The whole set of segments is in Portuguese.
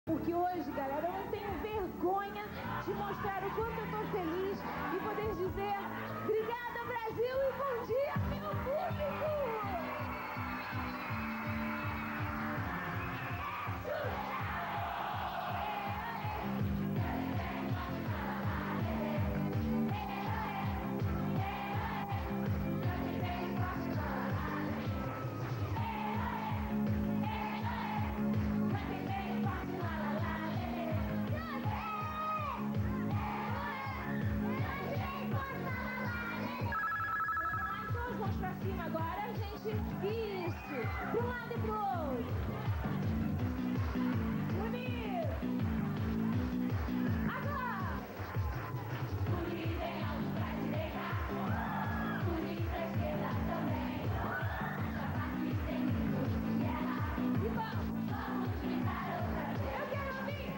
Porque hoje, galera, eu não tenho vergonha de mostrar o quanto eu tô feliz e poder dizer obrigada, Brasil, e bom dia, meu público! Agora, gente, isso, pro lado e pro outro. Bonito. Agora. Bonito bem alto pra direita. Bonito pra esquerda também. Aqui tem minutos de guerra. E vamos gritar outra vez. Eu quero ouvir.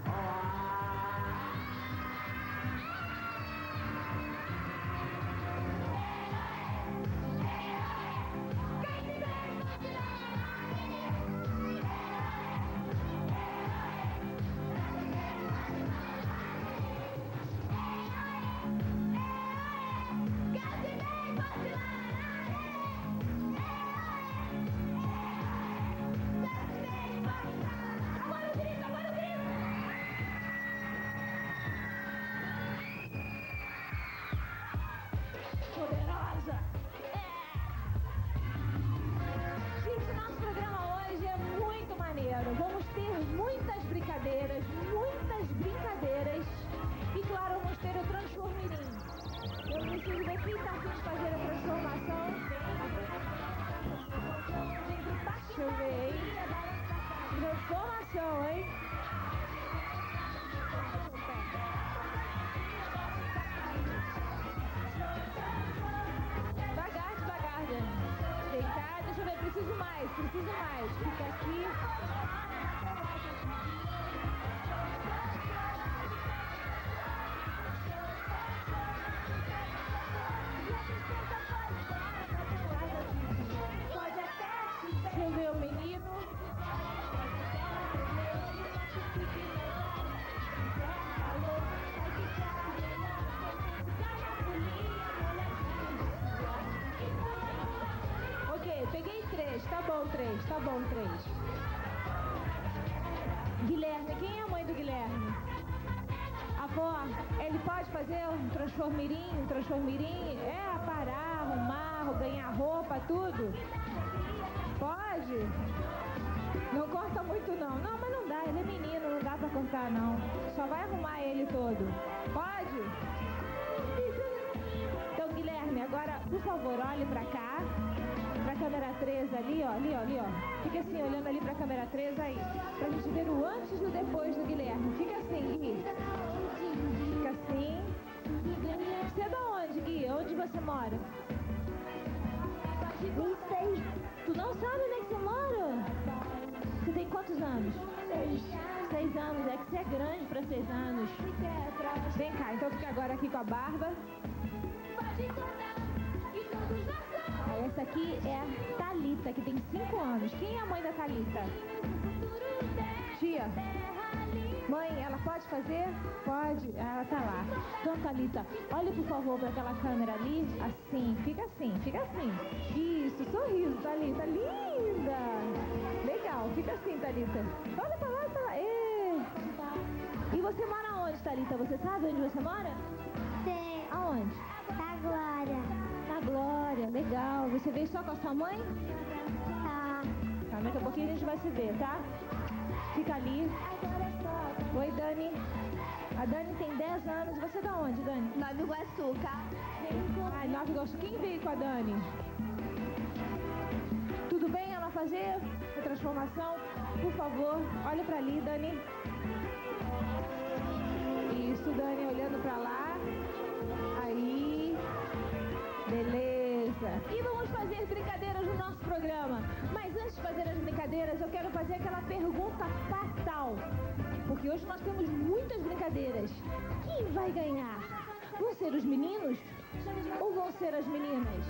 Poderosa! Gente, nosso programa hoje é muito maneiro. Vamos ter muitas brincadeiras e, claro, vamos ter o Transformirim. Eu preciso ver quem está afim de fazer a transformação. Deixa eu ver, hein? Transformação, hein? Devagar, Dani. Vem cá, deixa eu ver, preciso mais. Fica aqui. Deixa eu ver o menino. Ok, peguei 3, tá bom 3. Guilherme, quem é a mãe do Guilherme? Avó, ele pode fazer um transformirim? É, parar, arrumar, ganhar roupa, tudo? Pode? Não corta muito não. Não, mas não dá, ele é menino, não dá pra cortar não. Só vai arrumar ele todo. Pode? Então, Guilherme, agora, por favor, olhe pra cá. Pra câmera 3 ali, ó. Fica assim, olhando ali pra câmera 3 aí. Pra gente ver o antes e o depois do Guilherme. Fica assim, Gui. Fica assim. Você é da onde, Gui? Onde você mora? Não sei. Tu não sabe onde é que você mora? Você tem quantos anos? 6 anos. É que você é grande pra 6 anos. Vem cá, então fica agora aqui com a barba. Essa aqui é a Thalita, que tem 5 anos. Quem é a mãe da Thalita? Tia. Mãe, ela pode fazer? Pode. Ela tá lá. Então, Thalita, olhe por favor para aquela câmera ali. Assim, fica assim. Isso, sorriso, Thalita. Linda! Legal, fica assim, Thalita. Olha pra lá. E você mora onde, Thalita? Você sabe onde você mora? Sei. Aonde? Agora. Na Glória, legal. Você veio só com a sua mãe? Tá. Tá, daqui a pouquinho a gente vai se ver, tá? Fica ali. Oi, Dani. A Dani tem 10 anos. Você é da onde, Dani? Nova Iguaçu, tá? Ai, Nova Iguaçu. Quem veio com a Dani? Tudo bem ela fazer a transformação? Por favor, olha pra ali, Dani. Isso, Dani, olhando pra lá. Aí. Beleza. E vamos fazer brincadeiras no nosso programa. Mas antes de fazer as brincadeiras, eu quero fazer aquela pergunta fatal. Porque hoje nós temos muitas brincadeiras. Quem vai ganhar? Vão ser os meninos ou vão ser as meninas?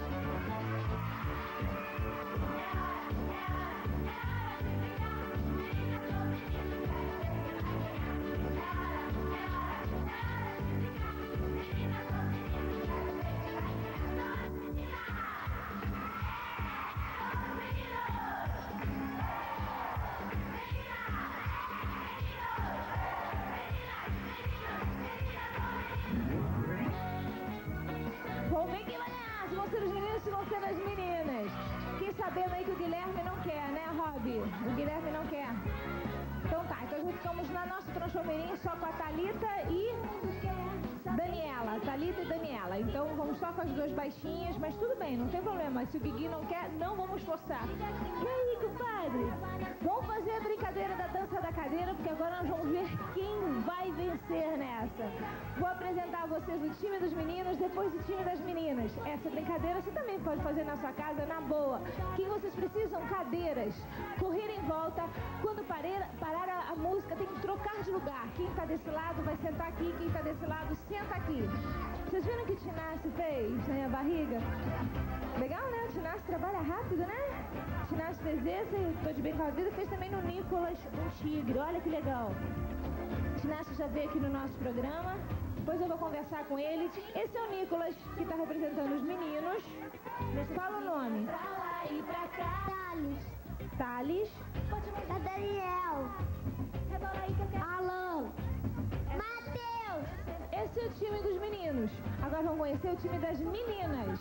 que o Guilherme não quer, né, Rob? O Guilherme não quer. Então tá, então já ficamos na nossa transformeirinha só com a Thalita e Daniela. Thalita e Daniela. Então vamos só com as duas baixinhas, mas tudo bem, não tem problema. Se o Guigui não quer, não vamos forçar. E aí, compadre? Vamos fazer a brincadeira da dança da cadeira, porque agora nós vamos ver quem vai vencer nessa. Vou apresentar a vocês o time dos meninos, depois o time das meninas. Essa brincadeira você também pode fazer na sua casa, na boa. O que vocês precisam? Cadeiras. Correr em volta. Quando parar a música, tem que trocar de lugar. Quem está desse lado vai sentar aqui, quem está desse lado senta aqui. Vocês viram que o Tinassi fez na minha barriga? Legal, né? O Tinassi trabalha rápido, né? O Tinassi fez esse, eu tô de bem com a vida, fez também no Nicolas um tigre. Olha que legal. O Tinassi já veio aqui no nosso programa. Depois eu vou conversar com ele. Esse é o Nicolas, que está representando os meninos. Fala o nome. Thales. Daniel. Alan. Matheus. Esse é o time dos meninos. Agora vamos conhecer o time das meninas.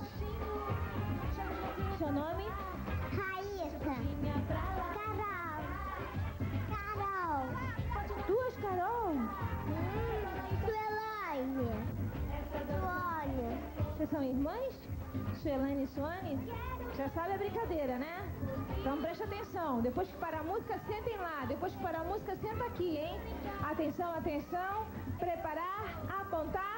Seu nome? Raíssa. Carol. Duas, Carol. Suelaine. Suônia. Vocês são irmãs? Suelaine e Suane? Já sabe a brincadeira, né? Então presta atenção. Depois que parar a música, sentem lá. Depois que parar a música, senta aqui, hein? Atenção, atenção. Preparar, apontar.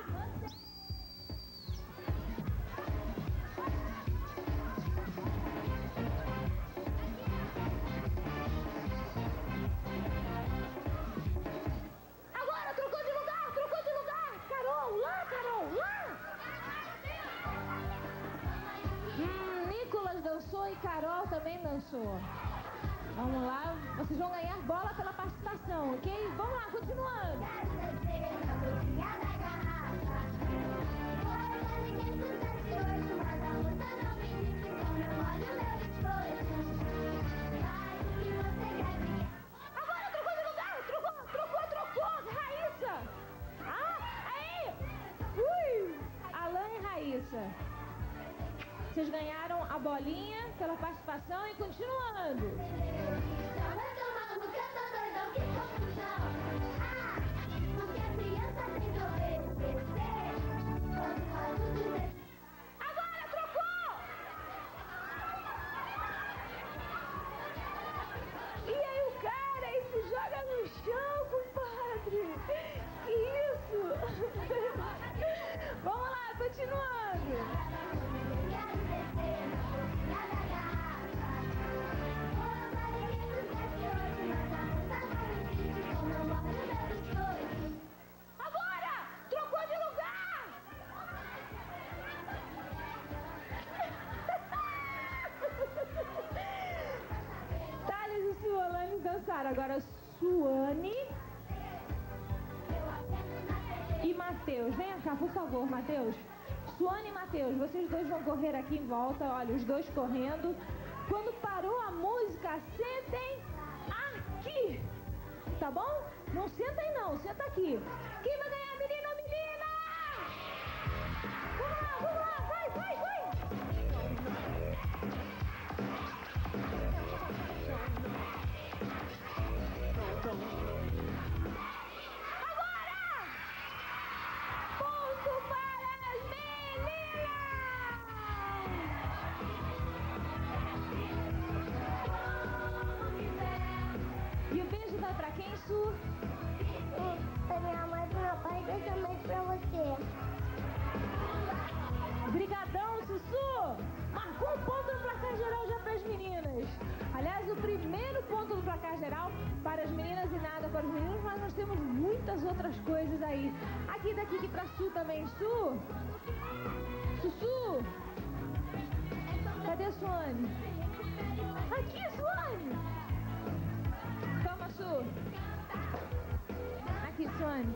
Agora, trocou de lugar, trocou de lugar. Carol, lá, Carol, lá. Nicolas dançou e Carol também dançou. Vamos lá, vocês vão ganhar bola pela participação, ok? Vamos lá, continuando. Agora trocou de lugar, trocou, Raíssa. Aí. Alan e Raíssa. Vocês ganharam a bolinha pela participação e continuando. Agora trocou! E aí o cara aí se joga no chão, compadre. Que isso? Vamos lá, continuando. Agora! Trocou de lugar! Thales e Suane dançaram. Agora Suane e Matheus. Venha cá, por favor, Matheus. Suane e Matheus, vocês dois vão correr aqui em volta. Olha, os dois correndo. Quando parou a música, sentem aqui. Tá bom? Não senta aí não, senta aqui. Quem vai ganhar, menino ou menina? Vamos lá, vai. Agora! Ponto para as meninas! E o beijo vai pra quem, Su? Pra minha mãe, pro meu pai e também pra você. Brigadão, Sussu! Marcou um ponto no placar geral já para as meninas. Aliás, o primeiro ponto no placar geral para as meninas e nada para os meninos, mas nós temos muitas outras coisas aí. Aqui daqui que pra Su também, Su! Sussu! Cadê a Suane? Aqui, Suane! Toma, Su! Aqui, Suane!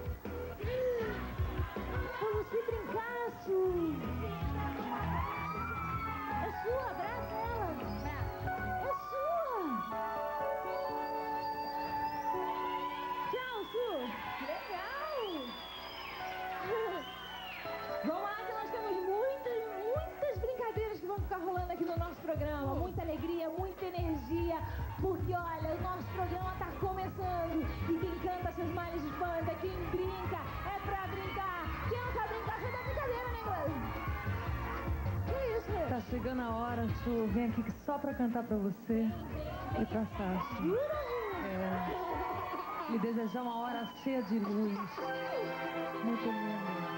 Pra você brincar, Su! É sua, abraça ela! É sua! Tchau, Su! Legal! Vamos lá que nós temos muitas brincadeiras que vão ficar rolando aqui no nosso programa. Muita alegria, muita Arthur vem aqui só pra cantar pra você e pra Sasha. Lhe desejar uma hora cheia de luz. Muito linda.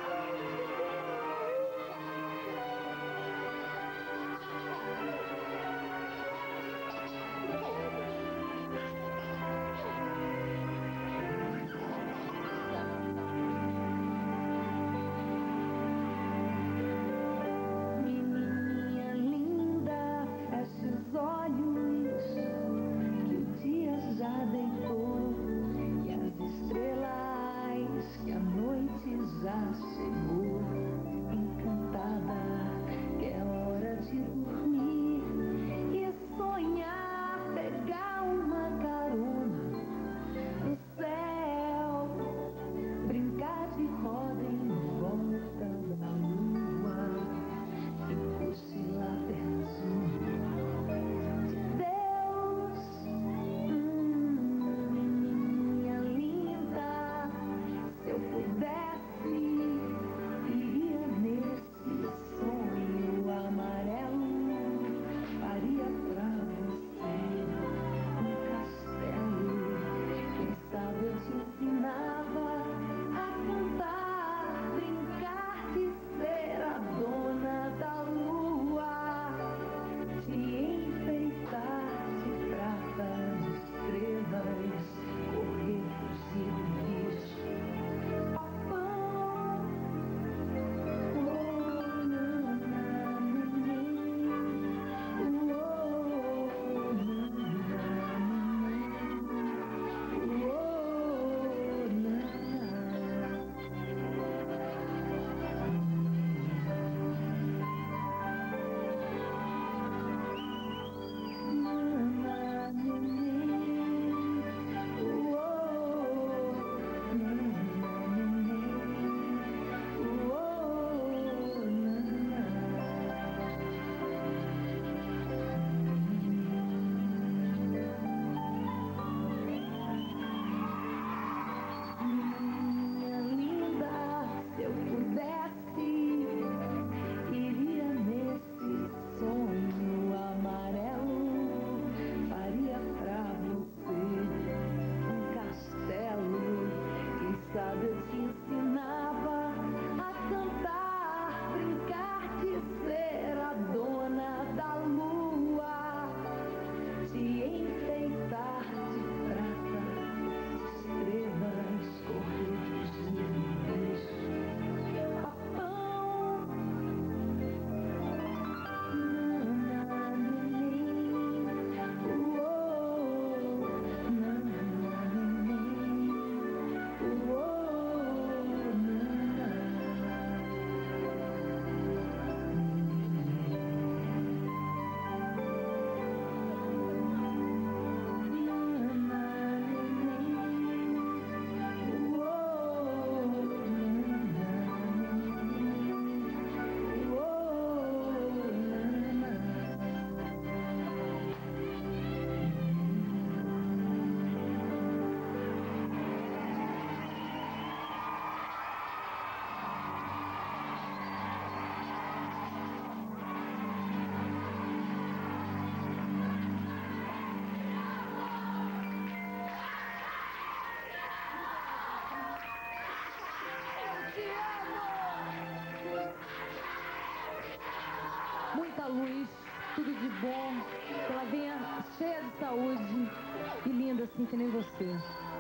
Muita luz, tudo de bom, que ela venha cheia de saúde e linda assim que nem você.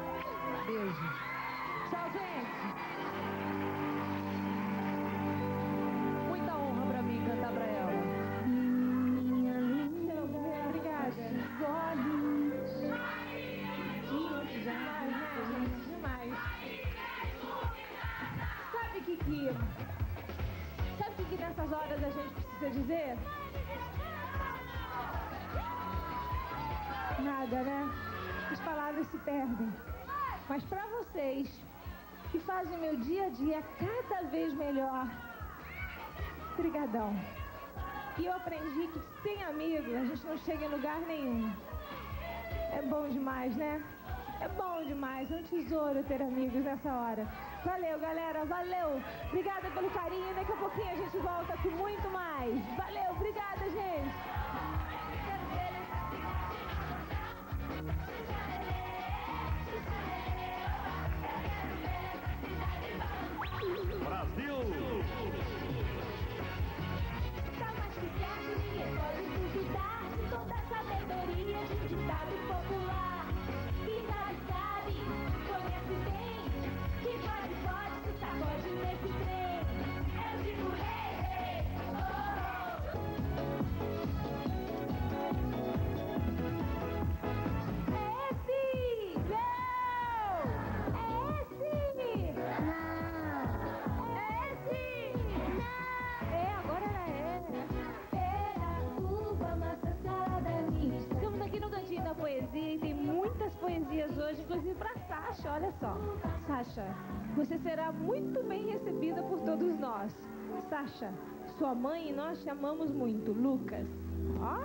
Beijo. Tchau, gente. Muita honra pra mim cantar pra ela. Minha linda, obrigada. Olhos. Demais, né, gente? Demais. Sabe o que nessas horas a gente precisa dizer? Nada, né? As palavras se perdem. Mas pra vocês que fazem meu dia a dia cada vez melhor, brigadão. E eu aprendi que sem amigo a gente não chega em lugar nenhum. É bom demais, né? É bom demais, é um tesouro ter amigos nessa hora. Valeu, galera, valeu. Obrigada pelo carinho. Daqui a pouquinho a gente volta com muito mais. Valeu, obrigada, gente. Brasil! Tá mais que certo, ninguém pode duvidar de toda a sabedoria de um ditado popular. Quem sabe, conhece bem, quem pode, se sacode nesse trem. Eu digo hey, hey, oh, oh. É esse! Não! É esse! Não! É esse! Não! É, agora ela é. Pera, uva, maçã, salada mista. Estamos aqui no Cantinho da Poesia e tem muitas poesias hoje, inclusive para Sasha, olha só. Sasha, você será muito bem recebida por todos nós. Sasha, sua mãe e nós te amamos muito. Lucas. Ó.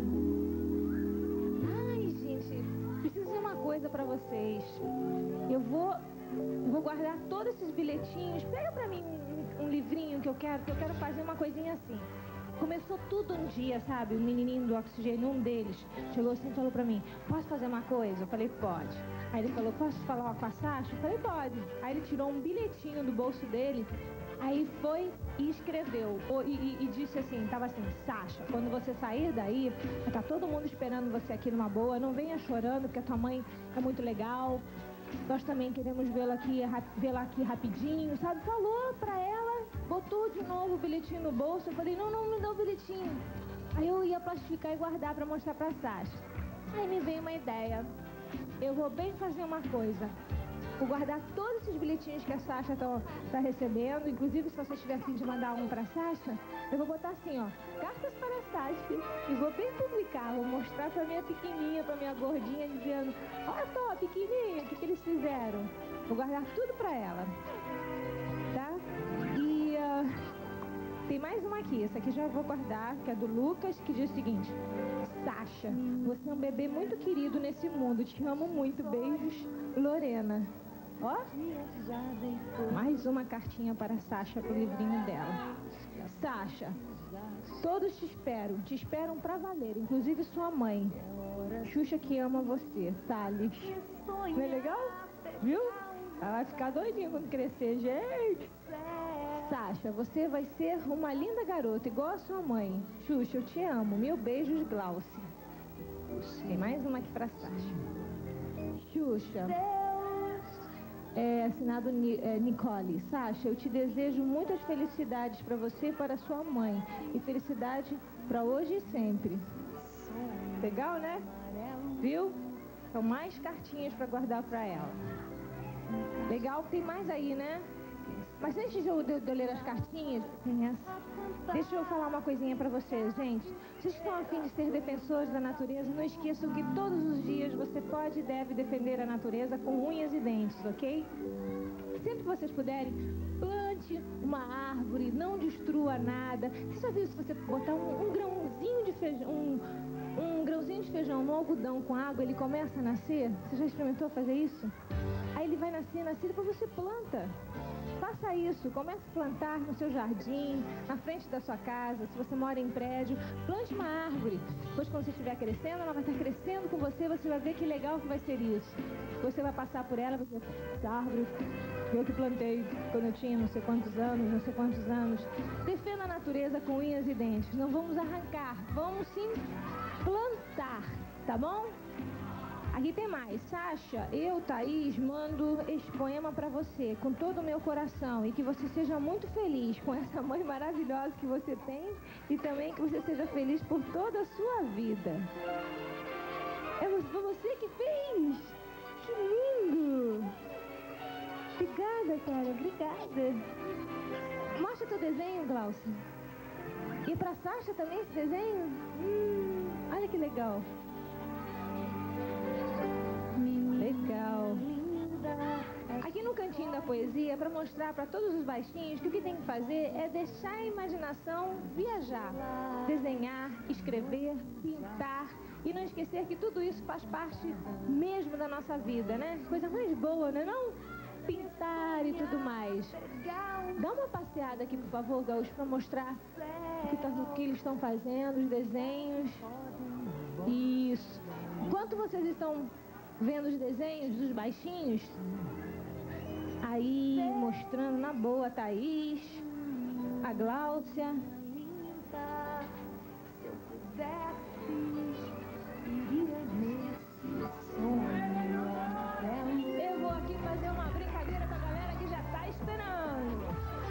Ai, gente, preciso dizer uma coisa para vocês. Eu vou guardar todos esses bilhetinhos. Pega para mim um livrinho que eu quero fazer uma coisinha assim. Começou tudo um dia, sabe? O menininho do oxigênio, um deles, chegou assim e falou pra mim: posso fazer uma coisa? Eu falei: pode. Aí ele falou: posso falar com a Sasha? Eu falei: pode. Aí ele tirou um bilhetinho do bolso dele, aí foi e escreveu. E disse assim, tava assim: Sasha, quando você sair daí, tá todo mundo esperando você aqui numa boa, não venha chorando, porque a tua mãe é muito legal. Nós também queremos vê-la aqui rapidinho, sabe? Falou pra ela, botou de novo o bilhetinho no bolso. Eu falei: não me dá o bilhetinho. Aí eu ia plastificar e guardar pra mostrar pra Sasha. Aí me veio uma ideia. Eu vou bem fazer uma coisa. Vou guardar todos esses bilhetinhos que a Sasha tá recebendo. Inclusive, se você tiver a fim de mandar um pra Sasha, eu vou botar assim, ó: cartas para a Sasha. E vou bem publicar, vou mostrar pra minha pequenininha, pra minha gordinha, dizendo: olha só, pequenininha, o que eles fizeram. Vou guardar tudo pra ela. Tá? E tem mais uma aqui. Essa aqui já vou guardar, que é do Lucas, que diz o seguinte: Sasha, você é um bebê muito querido nesse mundo. Te amo muito. Beijos, Lorena. Ó, mais uma cartinha para a Sasha pro livrinho dela. Sasha, todos te esperam pra valer, inclusive sua mãe. Xuxa que ama você, Salles. Não é legal? Viu? Ela vai ficar doidinha quando crescer, gente. Sasha, você vai ser uma linda garota, igual a sua mãe. Xuxa, eu te amo. Mil beijos, Glaucia. Tem mais uma aqui pra Sasha. Xuxa. Assinado Nicole. Sasha, eu te desejo muitas felicidades para você e para sua mãe. E felicidade para hoje e sempre. Legal, né? Viu? São mais cartinhas para guardar para ela. Legal, tem mais aí, né? Mas antes de eu ler as cartinhas, tem essa. Deixa eu falar uma coisinha pra vocês, gente. Vocês que estão a fim de ser defensores da natureza, não esqueçam que todos os dias você pode e deve defender a natureza com unhas e dentes, ok? Sempre que vocês puderem, plante uma árvore, não destrua nada. Você já viu se você botar um grãozinho de feijão, um grãozinho de feijão no algodão com água, ele começa a nascer? Você já experimentou fazer isso? Aí ele vai nascer, depois você planta. Faça isso, comece a plantar no seu jardim, na frente da sua casa, se você mora em prédio, plante uma árvore. Depois, quando você estiver crescendo, ela vai estar crescendo com você, você vai ver que legal que vai ser isso. Você vai passar por ela, você vai dizer: essa árvore eu que plantei quando eu tinha não sei quantos anos. Defenda a natureza com unhas e dentes. Não vamos arrancar, vamos sim plantar, tá bom? Aqui tem mais. Sasha, eu, Thaís, mando este poema pra você, com todo o meu coração, e que você seja muito feliz com essa mãe maravilhosa que você tem, e também que você seja feliz por toda a sua vida. Foi você que fez! Que lindo! Obrigada, cara, obrigada. Mostra teu desenho, Glaucia. E pra Sasha também esse desenho? Olha que legal. Legal. Aqui no Cantinho da Poesia, para mostrar para todos os baixinhos que o que tem que fazer é deixar a imaginação viajar. Desenhar, escrever, pintar, E não esquecer que tudo isso faz parte mesmo da nossa vida, né? Coisa mais boa, né? Não pintar e tudo mais. Dá uma passeada aqui, por favor, Gaúcho, para mostrar o que eles estão fazendo, os desenhos. Isso. Enquanto vocês estão vendo os desenhos dos baixinhos, aí mostrando na boa a Thaís, a Gláucia. Se eu pudesse, iria nesse sonho. Eu vou aqui fazer uma brincadeira com a galera que já tá esperando.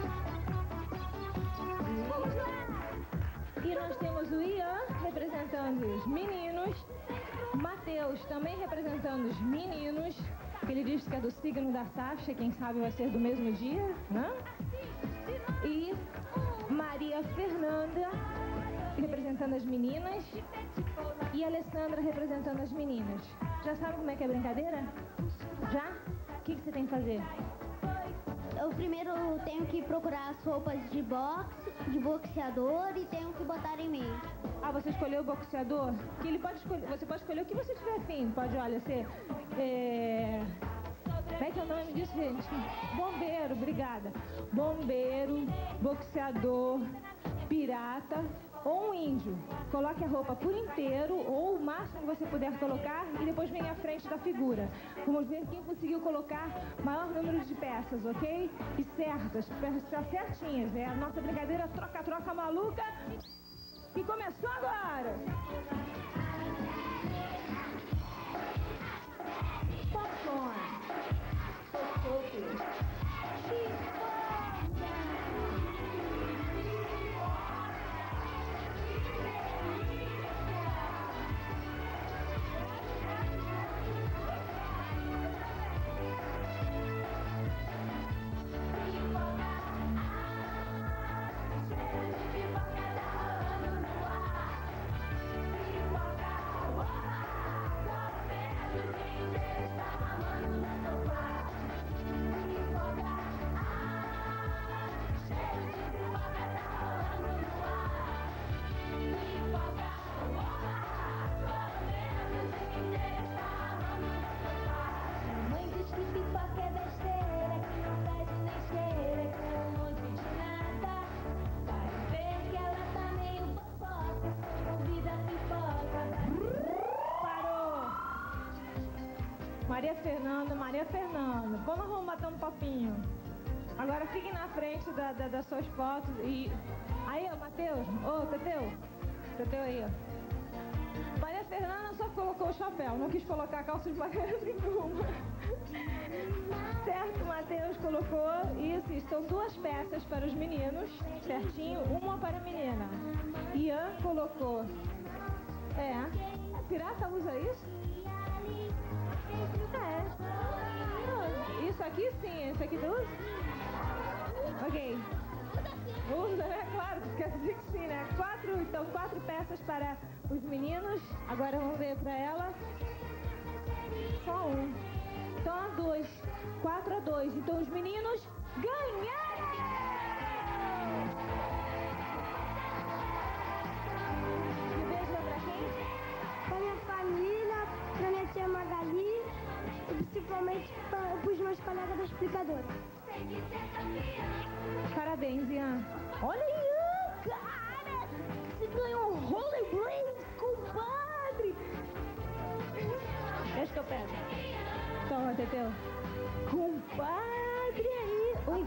Vamos lá! E nós temos o Ian representando os meninos, Matheus também representando os meninos, que ele disse que é do signo da Sasha, quem sabe vai ser do mesmo dia, né? E Maria Fernanda representando as meninas e Alessandra representando as meninas. Já sabe como é que é a brincadeira? Já? O que você tem que fazer? Eu primeiro tenho que procurar as roupas de boxe, de boxeador e tenho que botar em mim. Ah, você escolheu o boxeador? Que ele pode escolher, você pode escolher o que você tiver afim. Pode, olha, ser... Como é que é o nome disso, gente? Bombeiro, obrigada. Bombeiro, boxeador, pirata ou um índio. Coloque a roupa por inteiro ou o máximo que você puder colocar e depois vem à frente da figura. Vamos ver quem conseguiu colocar maior número de peças, ok? E certas, peças certinhas. É a nossa brincadeira troca-troca maluca que começou agora. Popcorn. Maria Fernanda, vamos arrumar um papinho. Agora fiquem na frente das suas fotos e... Aí, ó, Matheus, ô, Teteu aí, ó. Maria Fernanda só colocou o chapéu, não quis colocar a calça de maneira nenhuma. Certo, Matheus colocou isso, estão duas peças para os meninos, certinho, uma para a menina. Ian colocou... a pirata usa isso? Isso aqui sim, isso aqui tu usa? Ok. Usa, né? Claro, quer dizer que sim, né? Quatro peças para os meninos. Agora vamos ver para ela. Só um. Então a 2. 4-2. Então os meninos ganharam! E beijo pra quem? Pra minha família, pra minha tia Magali e principalmente para os meus colegas da explicadora. Parabéns, Ian. Olha, Ian, cara! Você ganhou um rollerblade, compadre! Deixa que eu pego. Toma, Teteu. Compadre aí. Oi.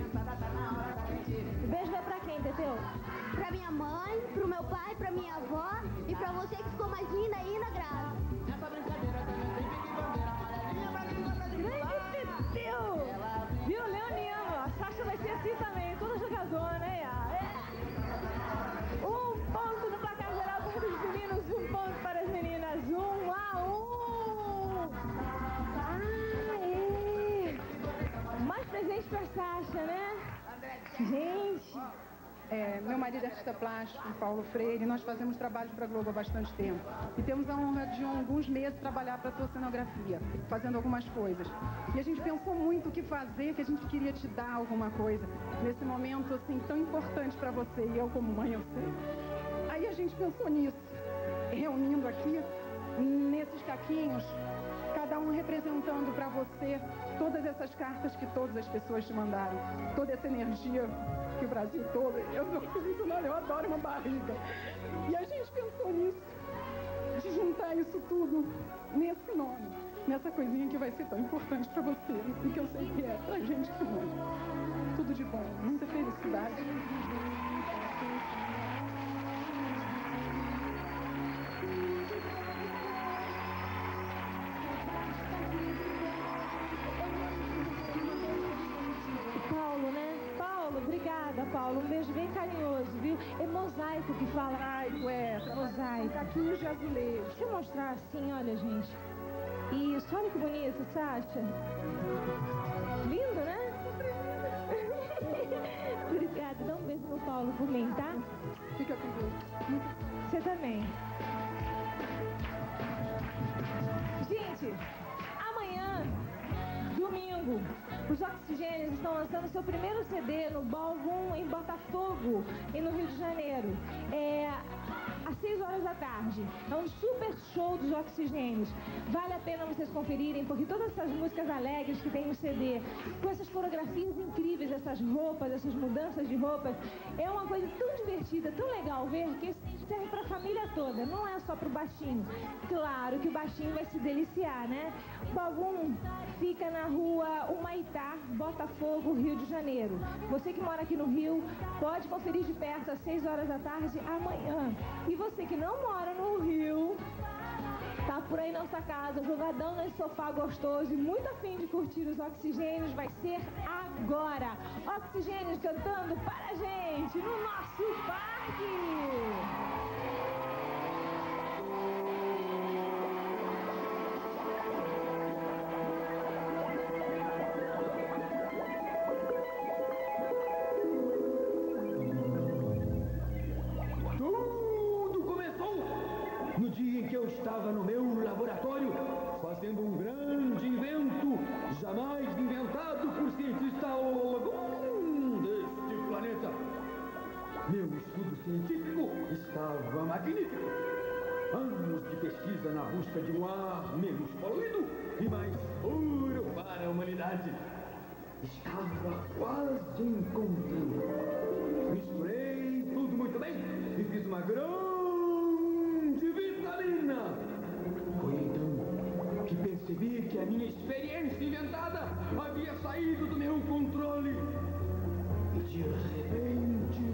Beijo vai pra quem, Teteu? Pra minha mãe, pro meu pai, pra minha avó e pra você que ficou mais linda ainda, Graça. Nessa brincadeira também tem que bandeira amarelinha pra quem gosta de pular. Teteu! Viu, Leoniano? A Sasha vai ser assim também, toda jogadora, né? Um ponto no placar geral para os meninos, um ponto para as meninas. 1-1. Mais presente para a Sasha, né? Gente! Meu marido é artista plástico, Paulo Freire, nós fazemos trabalhos para a Globo há bastante tempo. E temos a honra de, alguns meses, trabalhar para a tua cenografia, fazendo algumas coisas. E a gente pensou muito o que fazer, que a gente queria te dar alguma coisa, nesse momento, assim, tão importante para você, e eu como mãe, eu sei. Aí a gente pensou nisso. reunindo aqui nesses caquinhos, cada um representando para você todas essas cartas que todas as pessoas te mandaram, toda essa energia que o Brasil todo... Eu não acredito, não, eu adoro uma barriga. E a gente pensou nisso, de juntar isso tudo nesse nome, nessa coisinha que vai ser tão importante para você e que eu sei que é pra gente também. Tudo de bom, muita felicidade. Paulo, né? Paulo, obrigada, Paulo. Um beijo bem carinhoso, viu? É mosaico que fala. Mosaico, Mosaico. Caquinhos de azulejo. Deixa eu mostrar assim, olha, gente. Isso, olha que bonito, Sasha. Lindo, né? Obrigada. Dá um beijo no Paulo por mim, tá? Fica com Deus. Você também. Gente, amanhã, domingo, os Oxigênios estão lançando seu primeiro CD no Ballroom em Botafogo e no Rio de Janeiro. Às 6 horas da tarde. É um super show dos Oxigênios. Vale a pena vocês conferirem, porque todas essas músicas alegres que tem no CD, com essas coreografias incríveis, essas roupas, essas mudanças de roupas, é uma coisa tão divertida, tão legal ver, que esse serve para a família toda, não é só para o baixinho. Claro que o baixinho vai se deliciar, né? O Ballroom fica na rua Humaitá, Botafogo, Rio de Janeiro. Você que mora aqui no Rio, pode conferir de perto às 6 horas da tarde amanhã. E você que não mora no Rio, tá por aí na sua casa, jogadão nesse sofá gostoso e muito afim de curtir os Oxigênios, vai ser agora. Oxigênios cantando para a gente no nosso parque. Estava no meu laboratório fazendo um grande invento jamais inventado por cientista algum deste planeta. Meu estudo científico estava magnífico. Anos de pesquisa na busca de um ar menos poluído e mais puro para a humanidade. Estava quase encontrando. Misturei tudo muito bem e fiz uma grande vitamina. Foi então que percebi que a minha experiência inventada havia saído do meu controle. E de repente...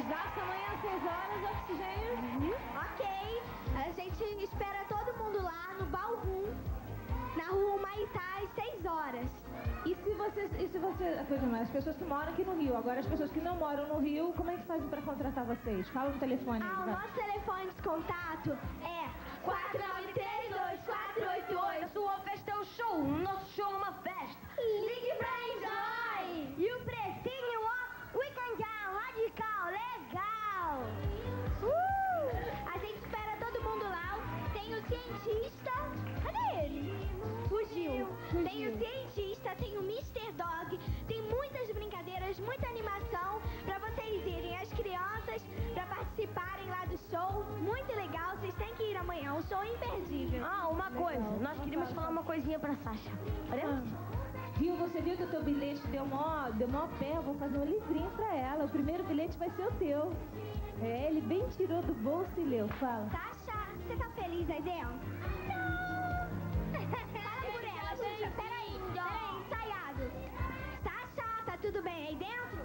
Osasco, amanhã às 6 horas, Oxigênio. Ok. A gente espera todo mundo lá no Ballroom, na rua Humaitá, às 6 horas. E se você, por exemplo, as pessoas que moram aqui no Rio, agora as pessoas que não moram no Rio, como é que fazem para contratar vocês? Fala no telefone. O nosso telefone de contato é 4932488. A sua festa é um show, o nosso show é uma festa. Ligue pra Enjoy! E o precinho, ó, weekendão, radical, legal! A gente espera todo mundo lá. Tem o cientista. Cadê ele? Fugiu. Tem o cientista, tem o Mr. Dog, tem muitas brincadeiras, muita animação pra vocês irem, as crianças, pra participarem lá do show. Muito legal, vocês têm que ir amanhã, um show imperdível. Uma coisa, nós queríamos falar uma coisinha pra Sasha. Podemos? Você viu que o teu bilhete deu mó pé? Eu vou fazer um livrinho pra ela. O primeiro bilhete vai ser o teu. Ele bem tirou do bolso e leu. Fala. Sasha, você tá feliz aí dentro? Fala por ela, gente. Peraí, ensaiado. Sasha, tá tudo bem aí dentro?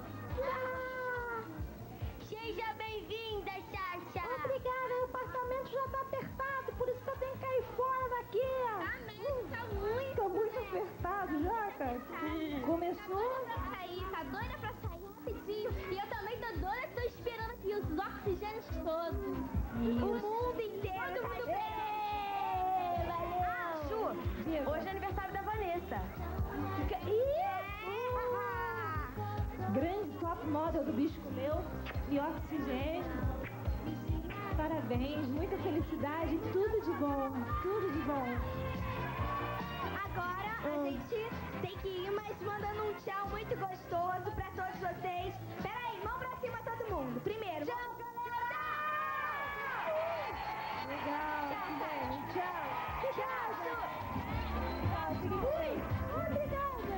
Seja bem-vinda, Sasha. Obrigada, o apartamento já tá apertado, por isso que eu tenho que cair fora daqui. Tá mesmo, tá muito. Tá muito apertado já, cara. Começou? Tá doida pra sair rapidinho. E eu também tô doida, tô esperando aqui os oxigênios todos. O mundo inteiro. Todo mundo bem. Hoje é aniversário da Vanessa. Grande top model do Bicho Comeu e Oxigênio. Parabéns, muita felicidade, tudo de bom, tudo de bom. Agora a gente tem que ir, mas mandando um tchau muito gostoso pra todos vocês. Pera aí, mão pra cima todo mundo. Primeiro, tchau, galera! Legal, tchau. Tchau, Tchau, fique bem. obrigada!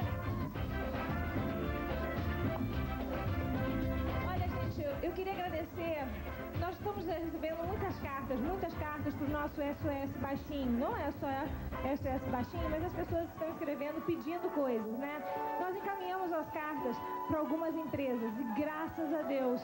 Olha, gente, eu queria agradecer. Nós estamos recebendo muitas cartas para o nosso SOS Baixinho. Não é só SOS Baixinho, mas as pessoas estão escrevendo, pedindo coisas, né? Nós encaminhamos as cartas para algumas empresas e graças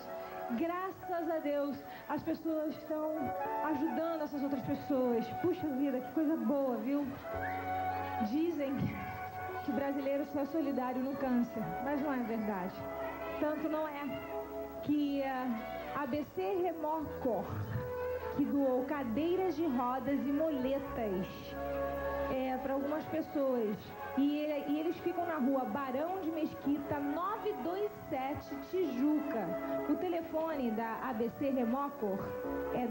a Deus, as pessoas estão ajudando essas outras pessoas. Puxa vida, que coisa boa, viu? Dizem que o brasileiro só é solidário no câncer, mas não é verdade. Tanto não é que a ABC Remorcor, que doou cadeiras de rodas e moletas para algumas pessoas. E eles ficam na rua Barão de Mesquita, 927, Tijuca. O telefone da ABC Remorcor é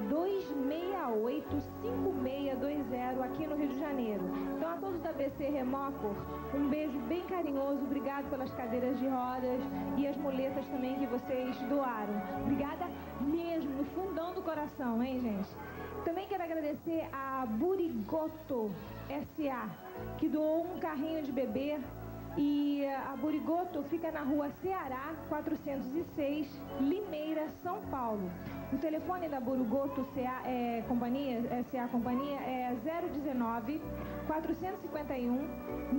268-5620 aqui no Rio de Janeiro. Então, a todos da ABC Remorcor, um beijo bem carinhoso. Obrigado pelas cadeiras de rodas e as muletas também que vocês doaram. Obrigada mesmo, no fundão do coração, hein, gente? Também quero agradecer a Burigoto S.A., que doou um carrinho de bebê. E a Burigoto fica na rua Ceará, 406, Limeira, São Paulo. O telefone da Burigoto S.A. Companhia é 019 451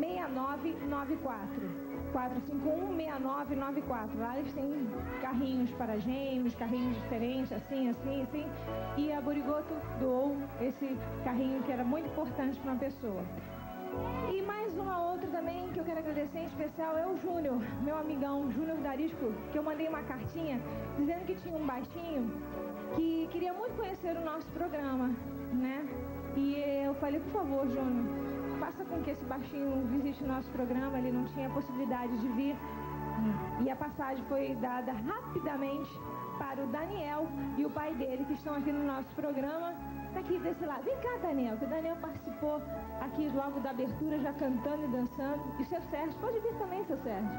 6994. 451-6994. Lá eles têm carrinhos para gêmeos, carrinhos diferentes, assim. E a Burigoto doou esse carrinho que era muito importante para uma pessoa. E mais uma outra também que eu quero agradecer em especial é o Júnior, meu amigão Júnior Darisco, que eu mandei uma cartinha dizendo que tinha um baixinho que queria muito conhecer o nosso programa, né? E eu falei, por favor, Júnior, faça com que esse baixinho visite o nosso programa. Ele não tinha possibilidade de vir. E a passagem foi dada rapidamente para o Daniel e o pai dele, que estão aqui no nosso programa. Tá aqui desse lado. Vem cá, Daniel, que o Daniel participou aqui logo da abertura, já cantando e dançando. E o seu Sérgio, pode vir também, seu Sérgio.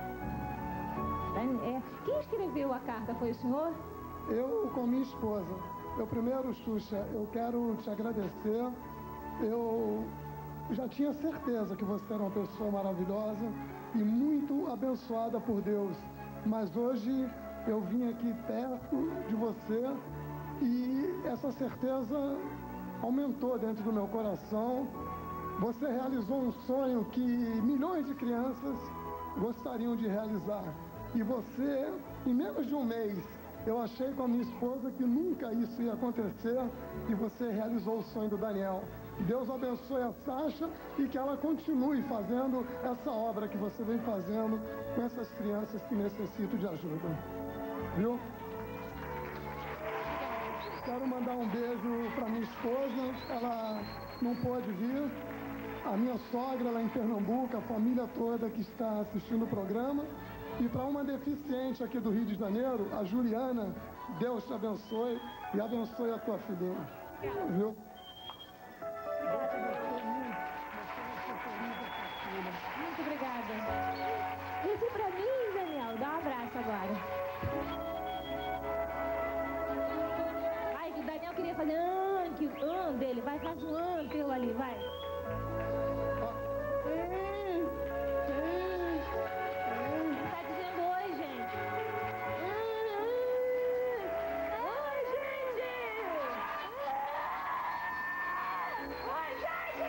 Quem escreveu a carta foi o senhor? Eu com minha esposa. Primeiro, Xuxa, eu quero te agradecer. Eu já tinha certeza que você era uma pessoa maravilhosa e muito abençoada por Deus. Mas hoje eu vim aqui perto de você e essa certeza aumentou dentro do meu coração. Você realizou um sonho que milhões de crianças gostariam de realizar. E você, em menos de um mês, Eu achei com a minha esposa que nunca isso ia acontecer e você realizou o sonho do Daniel. Deus abençoe a Sasha e que ela continue fazendo essa obra que você vem fazendo com essas crianças que necessitam de ajuda. Viu? Quero mandar um beijo para minha esposa, ela não pôde vir. A minha sogra lá em Pernambuco, a família toda que está assistindo o programa. E para uma deficiente aqui do Rio de Janeiro, a Juliana, Deus te abençoe e abençoe a tua filhinha. Viu? Muito obrigada. Esse pra mim, Daniel, dá um abraço agora. Ai, que o Daniel queria fazer dele, vai, faz um teu ali, vai. Tá dizendo oi, gente. Oi, gente. Oi, gente.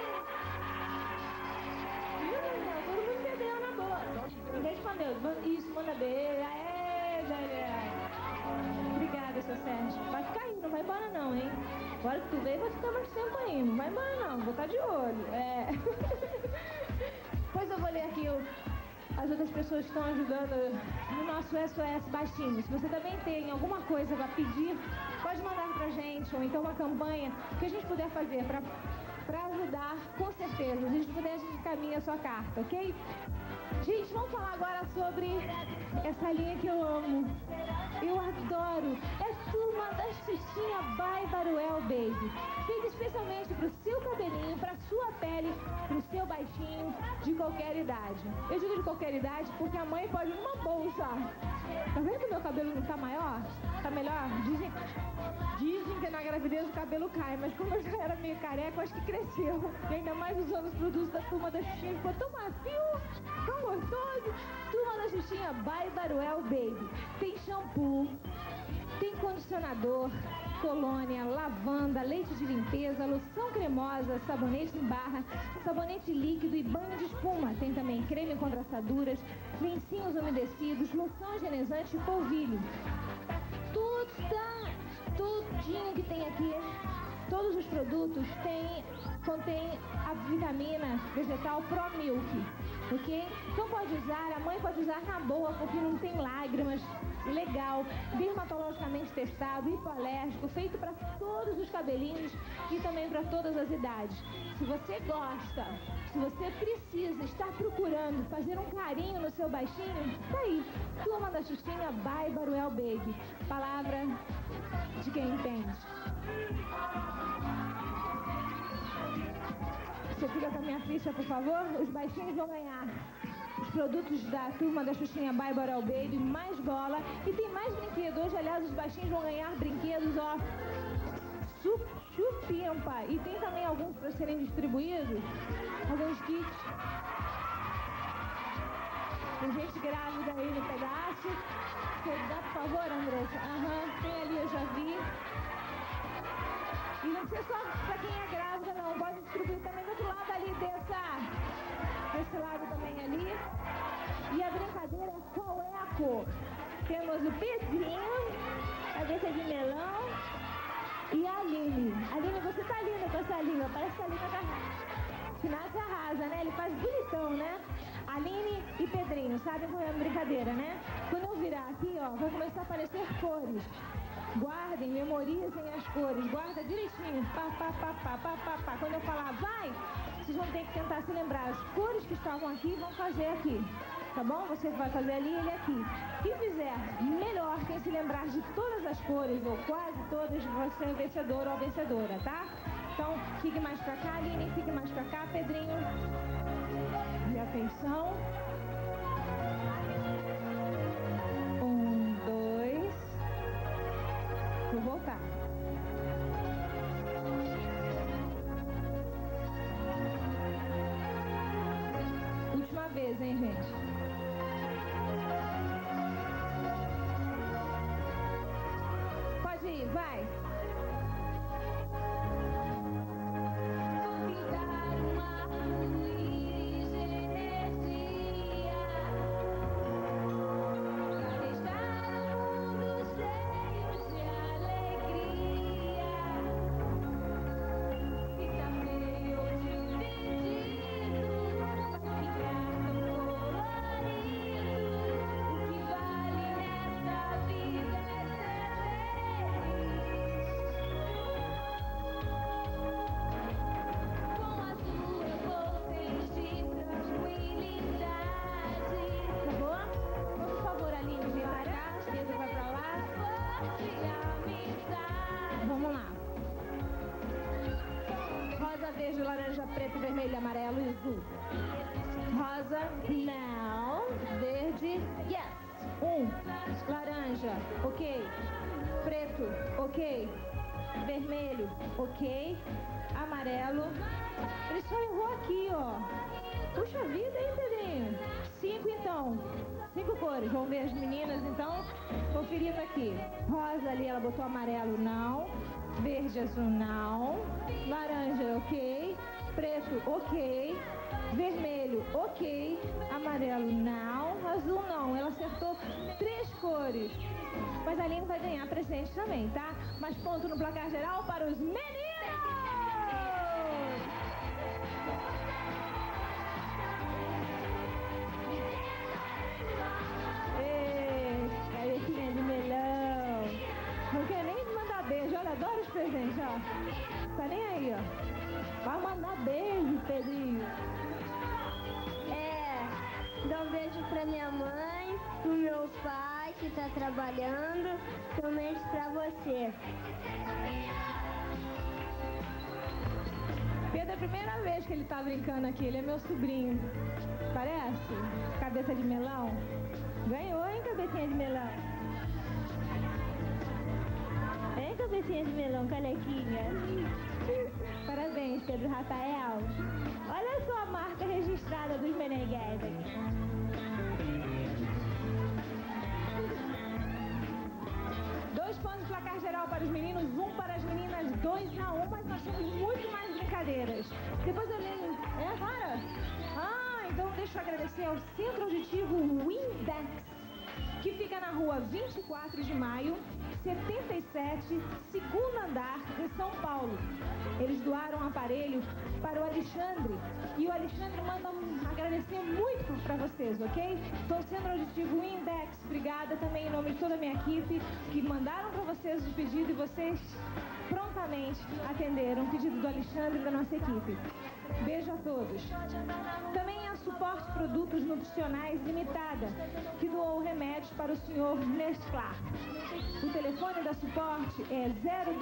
Todo mundo entendeu na boa. Ninguém respondeu. Isso, manda beijo. Aê, Daniel. Obrigada, seu Sérgio. Vai ficar aí, não vai embora não, hein? Agora que tu veio, vai ficar mais tempo aí. Não vai embora não, vou estar de olho. Pois eu vou ler aqui as outras pessoas que estão ajudando no nosso SOS Baixinho. Se você também tem alguma coisa para pedir, pode mandar pra gente, ou então uma campanha que a gente puder fazer para ajudar, com certeza. Se a gente puder, a gente encaminha a sua carta, ok? Gente, vamos falar agora sobre essa linha que eu amo. Eu adoro. É Turma da Xuxinha by Baruel Baby. Feita especialmente pro seu cabelinho, pra sua pele, pro seu baixinho, de qualquer idade. Eu digo de qualquer idade porque a mãe pode ir numa bolsa. Tá vendo que o meu cabelo não tá maior? Tá melhor? Dizem que na gravidez o cabelo cai, mas como eu já era meio careca, eu acho que cresceu. E ainda mais usando os produtos da Turma da Xuxinha, ficou tão macio, tão gostoso. Turma da Xuxinha by Baruel Baby. Tem shampoo, tem condicionador, colônia, lavanda, leite de limpeza, loção cremosa, sabonete em barra, sabonete líquido e banho de espuma. Tem também creme contra assaduras, lencinhos umedecidos, loção higienizante e polvilho. Tudinho que tem aqui, todos os produtos contém a vitamina vegetal Pro Milk, ok? Então pode usar, a mãe pode usar na boa, porque não tem lágrimas, legal, dermatologicamente testado, hipoalérgico, feito para todos os cabelinhos e também para todas as idades. Se você gosta, se você precisa, está procurando fazer um carinho no seu baixinho, tá aí, Turma da Xuxinha by Baruel Baby. Palavra de quem entende. Você fica com a minha ficha, por favor? Os baixinhos vão ganhar os produtos da Turma da Xuxinha by Baruel Baby, mais bola e tem mais brinquedos. Hoje, aliás, os baixinhos vão ganhar brinquedos, ó, chupimpa. E tem também alguns para serem distribuídos, alguns kits. Tem gente grávida aí no pedaço. Você dá, por favor, Andressa? Tem ali, eu já vi. E não precisa só para quem é grávida, não. Pode distribuir também do outro lado ali, desse lado também ali. E a brincadeira é qual é a cor. Temos o Pedrinho, cabeça de melão e a Aline. Aline, você tá linda com essa língua, parece que a língua tá... Finado arrasa, né? Ele faz bonitão, né? Aline e Pedrinho, sabem qual é a brincadeira, né? Quando eu virar aqui, ó, vai começar a aparecer cores. Guardem, memorizem as cores, guarda direitinho. Pá, pá, pá, pá, pá, pá, pá. Quando eu falar vai, vocês vão ter que tentar se lembrar. As cores que estavam aqui vão fazer aqui. Tá bom? Você vai fazer ali e ele aqui. Quem fizer melhor, quem se lembrar de todas as cores, ou quase todas, vai ser o vencedor ou a vencedora, tá? Então, fique mais pra cá, Aline, fique mais pra cá, Pedrinho. E atenção. 1, 2. Vou voltar. Última vez, hein, gente? Pode ir, vai. Para estar no mundo sem vermelho, amarelo e azul. Rosa, não. Verde, yes. 1. Laranja, ok. Preto, ok. Vermelho, ok. Amarelo. Ele só errou aqui, ó. Puxa vida, hein, Pedrinho? 5, então. 5 cores. Vamos ver as meninas, então. Conferindo aqui. Rosa ali, ela botou amarelo, não. Verde, azul, não. Laranja, ok. Preto, ok. Vermelho, ok. Amarelo, não. Azul, não. Ela acertou 3 cores. Mas a Aline vai ganhar presente também, tá? Mas ponto no placar geral para os meninos! Ei, cabecinha de melão. Não quer nem mandar beijo. Olha, adoro os presentes, ó. Tá nem aí, ó. Vai mandar beijo, Pedrinho. Dá um beijo pra minha mãe, pro meu pai que tá trabalhando, também pra você. Pedro, é a primeira vez que ele tá brincando aqui, ele é meu sobrinho. Parece? Cabeça de melão. Ganhou, hein, cabecinha de melão? Hein, cabecinha de melão, canequinha? Parabéns, Pedro Rafael. Olha só a marca registrada dos Meneghés aqui. Dois pontos de placar geral para os meninos, 1 para as meninas, 2-1, mas nós temos muito mais brincadeiras. Depois eu leio. É, para? Ah, então deixa eu agradecer ao Centro Auditivo Windex, que fica na rua 24 de maio, 77, segundo andar, em São Paulo. Eles doaram um aparelho para o Alexandre e o Alexandre manda agradecer muito para vocês, ok? Então, Centro Auditivo Index, obrigada também em nome de toda a minha equipe que mandaram para vocês o pedido e vocês prontamente atenderam o pedido do Alexandre e da nossa equipe. Beijo a todos. Também a Suporte Produtos Nutricionais Limitada, que doou remédios para o senhor Nesclar. O telefone da Suporte é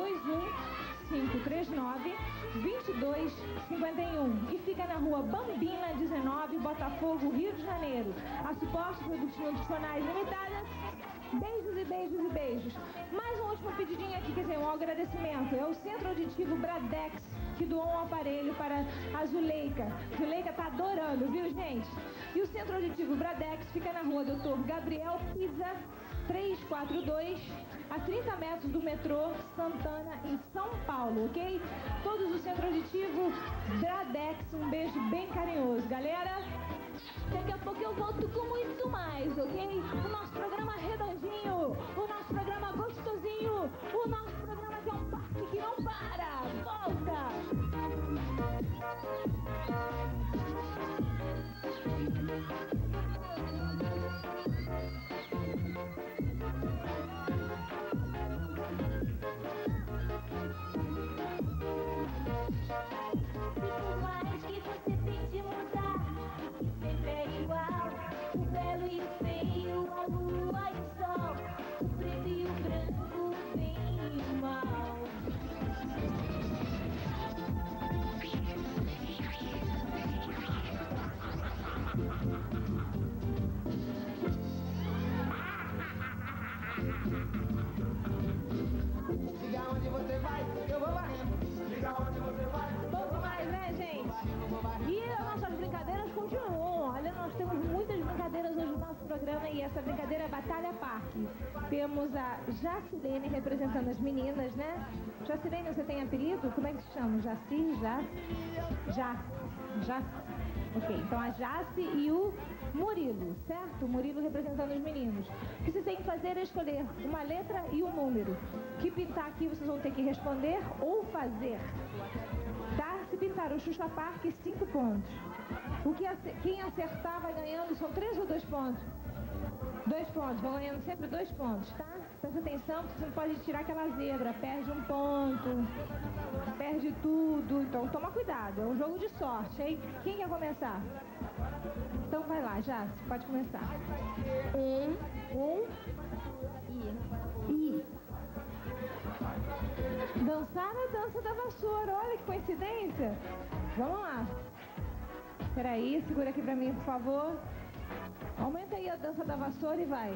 021-539-2251 e fica na rua Bambina 19, Botafogo, Rio de Janeiro. A Suporte Produtos Nutricionais Limitada. Beijos e beijos e beijos. Mais um último pedidinho aqui, quer dizer, um agradecimento. É o Centro Auditivo Bradex, que doou um aparelho para a Zuleika. Zuleika tá adorando, viu, gente? E o Centro Auditivo Bradex fica na rua Dr. Gabriel Pizza, 342, a 30 metros do metrô Santana, em São Paulo, ok? Todos do Centro Auditivo Bradex, um beijo bem carinhoso, galera. Daqui a pouco eu volto com muito mais, ok? O nosso programa redondinho, o nosso programa gostosinho, o nosso programa que é um parque que não para. Volta! Por mais que você tente mudar, sempre é igual. O belo e o feio, a lua e o sol, o preto e o branco, o bem e o mal. Diga onde você vai, eu vou varrendo. Diga onde você vai. Bom demais, né, gente? E as nossas brincadeiras continuam. Olha, nós temos muitas brincadeiras hoje no nosso programa e essa brincadeira é Batalha Parque. Temos a Jacilene representando as meninas, né? Jacilene, você tem apelido? Como é que se chama? Jaci? Já. Ok, então a Jaci e o Murilo, certo? O Murilo representando os meninos. O que vocês têm que fazer é escolher uma letra e um número. O que pintar aqui vocês vão ter que responder ou fazer. Tá? Se pintar o Xuxa Park, 5 pontos. Quem acertar vai ganhando, são 3 ou 2 pontos? 2 pontos, vão ganhando sempre 2 pontos, tá? Presta atenção, porque você não pode tirar aquela zebra, perde 1 ponto, perde tudo, então toma cuidado, é um jogo de sorte, hein? Quem quer começar? Então vai lá, Jace, pode começar. I. Dançar a dança da vassoura, olha que coincidência. Vamos lá. Peraí, segura aqui pra mim, por favor. Aumenta aí a dança da vassoura e vai.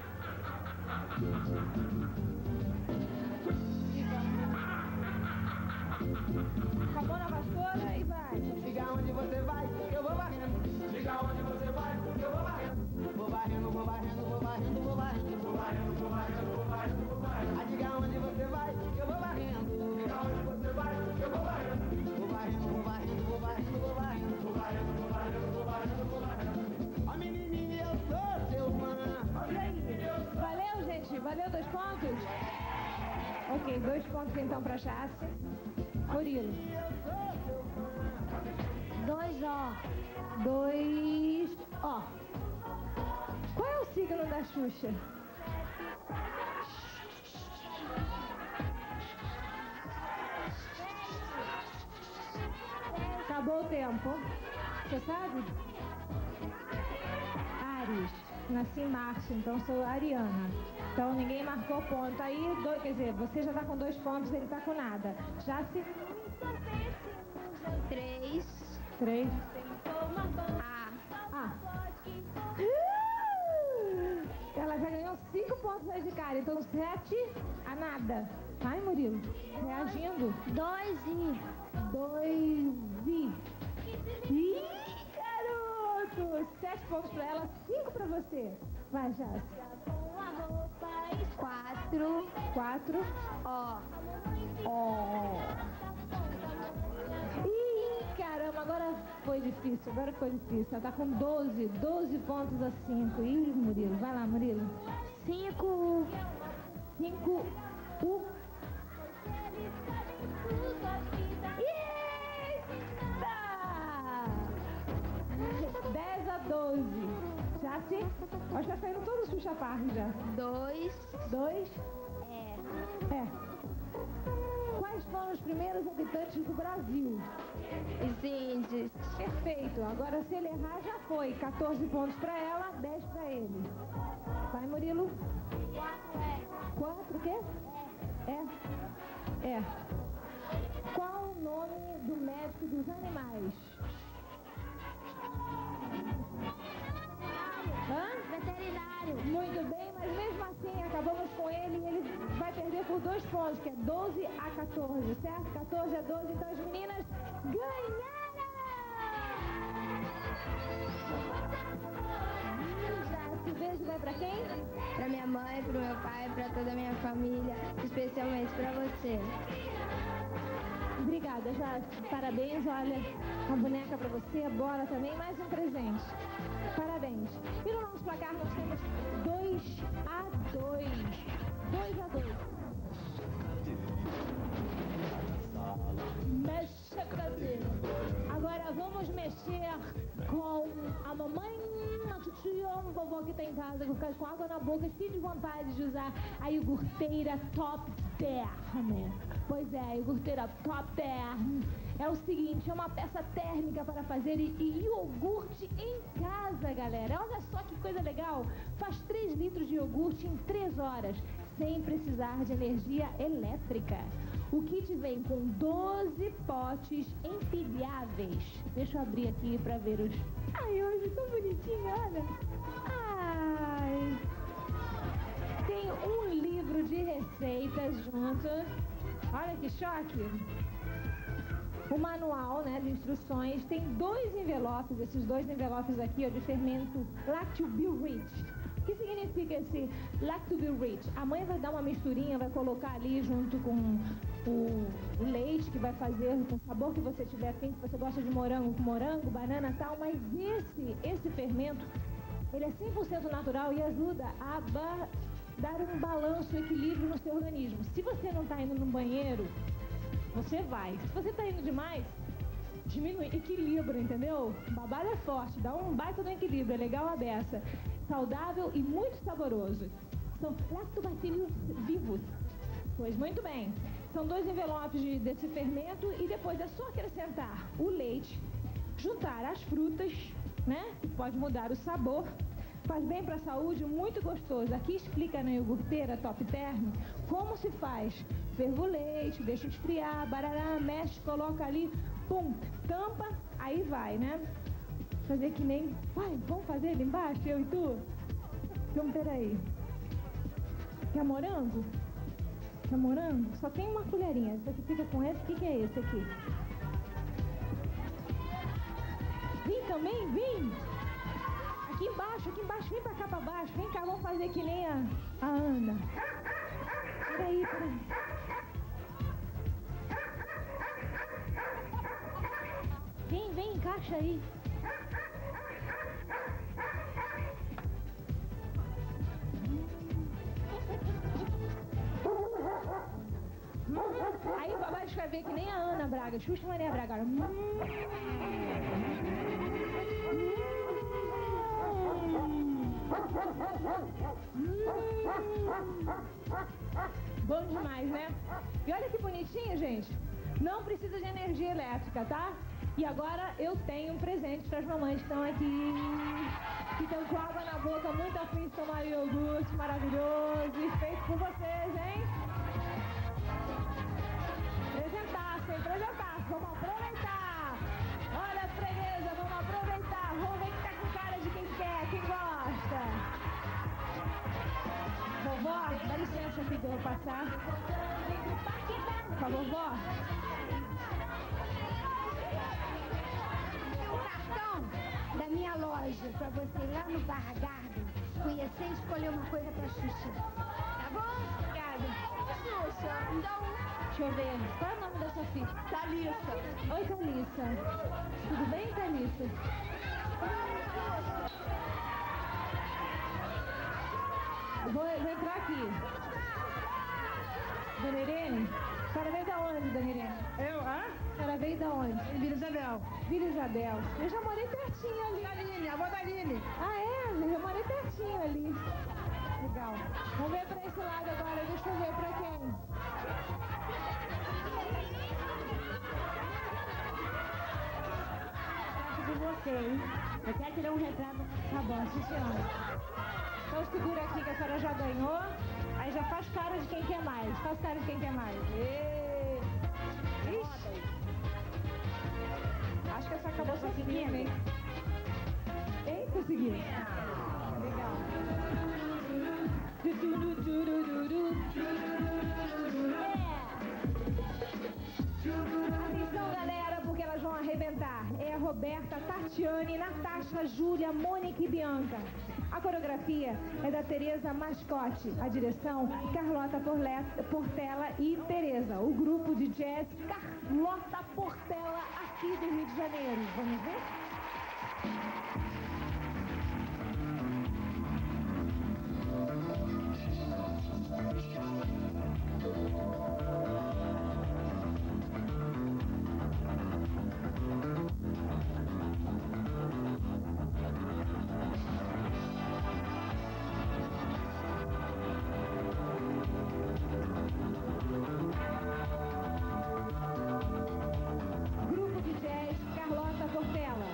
Acabou na vassoura e vai. Diga onde você vai, que eu vou varrendo. Diga onde você vai, que eu vou varrendo. Vou varrendo, vou varrendo, vou varrendo, vou varrendo. Vou varrendo, vou varrendo, vou varrendo, vou varrendo. Ah, diga onde você vai, que eu vou varrendo. Diga onde você vai, que eu vou varrendo. Vou varrendo, vou varrendo, vou varrendo, vou varrendo. Vou varrendo, vou varrendo, vou varrendo, vou varrendo. Ó menininha, eu sou seu fã. E aí? Valeu, gente? Valeu 2 pontos? Ok, 2 pontos então pra Jace. Murilo. 2 ó. 2 ó. Qual é o signo da Xuxa? Acabou o tempo. Você sabe? Áries. Nasci em março, então sou ariana. Então ninguém marcou ponto. Aí, quer dizer, você já tá com 2 pontos, ele tá com nada. Já se... 3. 3. Ah. Ela já ganhou 5 pontos aí de cara, então 7 a nada. Vai, Murilo. Reagindo. 2 e... 2 e... Ih, garoto! 7 pontos pra ela, 5 pra você. Vai, Jace. 4. 4. Ó. Ó. Ih, caramba, agora foi difícil, Ela tá com 12 pontos a 5. Ih, Murilo, vai lá, Murilo. 5. 5. Eita! 10 a 12. Já se... Acho que tá saindo todo o Xuxa Park já. 2. 2. É. Quais foram os primeiros habitantes do Brasil? Os índios. Perfeito. Agora, se ele errar, já foi. 14 pontos pra ela, 10 pra ele. Vai, Murilo. 4 o quê? É. Qual o nome do médico dos animais? Hã? Veterinário. Muito bem, mas mesmo assim acabamos com ele e ele vai perder por 2 pontos, que é 12 a 14, certo? 14 a 12, então as meninas ganharam! Esse beijo vai pra quem? Pra minha mãe, pro meu pai, pra toda a minha família, especialmente pra você. Obrigada, Jace. Parabéns, olha, uma boneca pra você, a bola também, mais um presente. Parabéns. E no nosso placar nós temos 2 a 2. 2 a 2. Mexa a cabeça. Agora vamos mexer com a mamãe, a titia, o vovô que tá em casa, que fica com água na boca, cheio de vontade de usar a iogurteira Top Term. Pois é, a iogurteira Top Term. É o seguinte, é uma peça térmica para fazer iogurte em casa, galera. Olha só que coisa legal. Faz 3 litros de iogurte em 3 horas, sem precisar de energia elétrica. O kit vem com 12 potes empilháveis. Deixa eu abrir aqui para ver os... Ai, hoje tão bonitinho, olha. Ai. Tem um livro de receitas junto. Olha que choque. O manual, né, de instruções, tem 2 envelopes, esses 2 envelopes aqui, ó, de fermento Lactobel-Rich. O que significa esse Lactobel-Rich? A mãe vai dar uma misturinha, vai colocar ali junto com o leite que vai fazer, com o sabor que você tiver afim, se você gosta de morango com morango, banana e tal, mas esse fermento, ele é 100% natural e ajuda a dar um balanço, equilíbrio no seu organismo. Se você não está indo no banheiro, você vai. Se você tá indo demais, diminui, equilibra, entendeu? O babado é forte, dá um baita no equilíbrio, é legal a beça. Saudável e muito saboroso. São lactobacilos vivos. Pois muito bem. São 2 envelopes desse fermento e depois é só acrescentar o leite, juntar as frutas, né? Que pode mudar o sabor. Faz bem para a saúde, muito gostoso. Aqui explica na iogurteira Top Term como se faz. Ferva o leite, deixa esfriar, barará, mexe, coloca ali, pum, tampa, aí vai, né? Fazer que nem... Vai, vamos fazer ali embaixo, eu e tu? Então, peraí. Quer morango? Quer morango? Só tem uma colherinha. Esse aqui fica com esse. O que é esse aqui? Vem também, vem! Aqui embaixo, vem pra cá pra baixo. Vem cá, vamos fazer que nem a Ana. Peraí. Vem, encaixa aí. Aí pra baixo vai ver que nem a Ana Braga. Xuxa Maria Braga. Bom demais, né? E olha que bonitinho, gente. Não precisa de energia elétrica, tá? E agora eu tenho um presente para as mamães que estão aqui, que estão com água na boca, muito afim de tomar iogurte maravilhoso e feito por vocês, hein? Presentaço, vamos aproveitar! Olha a freguesa, vamos aproveitar! Vamos ver que tá com cara de quem quer, quem gosta! Vovó, dá licença aqui que eu vou passar. Com a vovó. Da minha loja pra você ir lá no Barra Garden conhecer e escolher uma coisa pra Xuxa. Tá bom? Obrigada. Xuxa, então... Deixa eu ver. Qual é o nome da sua filha? Thalissa. Oi, Thalissa. Tudo bem, Thalissa? Vou entrar aqui. Dona Irene? A senhora veio da onde, Dona Irene? Eu, A senhora veio da onde? Vila Isabel. Vila Isabel. Eu já morei pertinho ali. Aline, avó da Aline. Ah, é? Eu já morei pertinho ali. Legal. Vamos ver pra esse lado agora. Deixa eu ver pra quem. De vocês. Eu quero tirar um retrato. Tá bom, sim, senhora. Então segura aqui que a senhora já ganhou. Aí já faz cara de quem quer mais. Faz cara de quem quer mais. Ixi. Acho que essa acabou conseguindo, hein? Hein? Conseguiu. Legal. Atenção, galera, porque elas vão arrebentar. É a Roberta, Tatiane, Natasha, Júlia, Mônica e Bianca. A coreografia é da Tereza Mascote. A direção, Carlota Portela e Tereza. O grupo de jazz, Carlota Portela, aqui do Rio de Janeiro. Vamos ver? Grupo de jazz, Carlota Portela.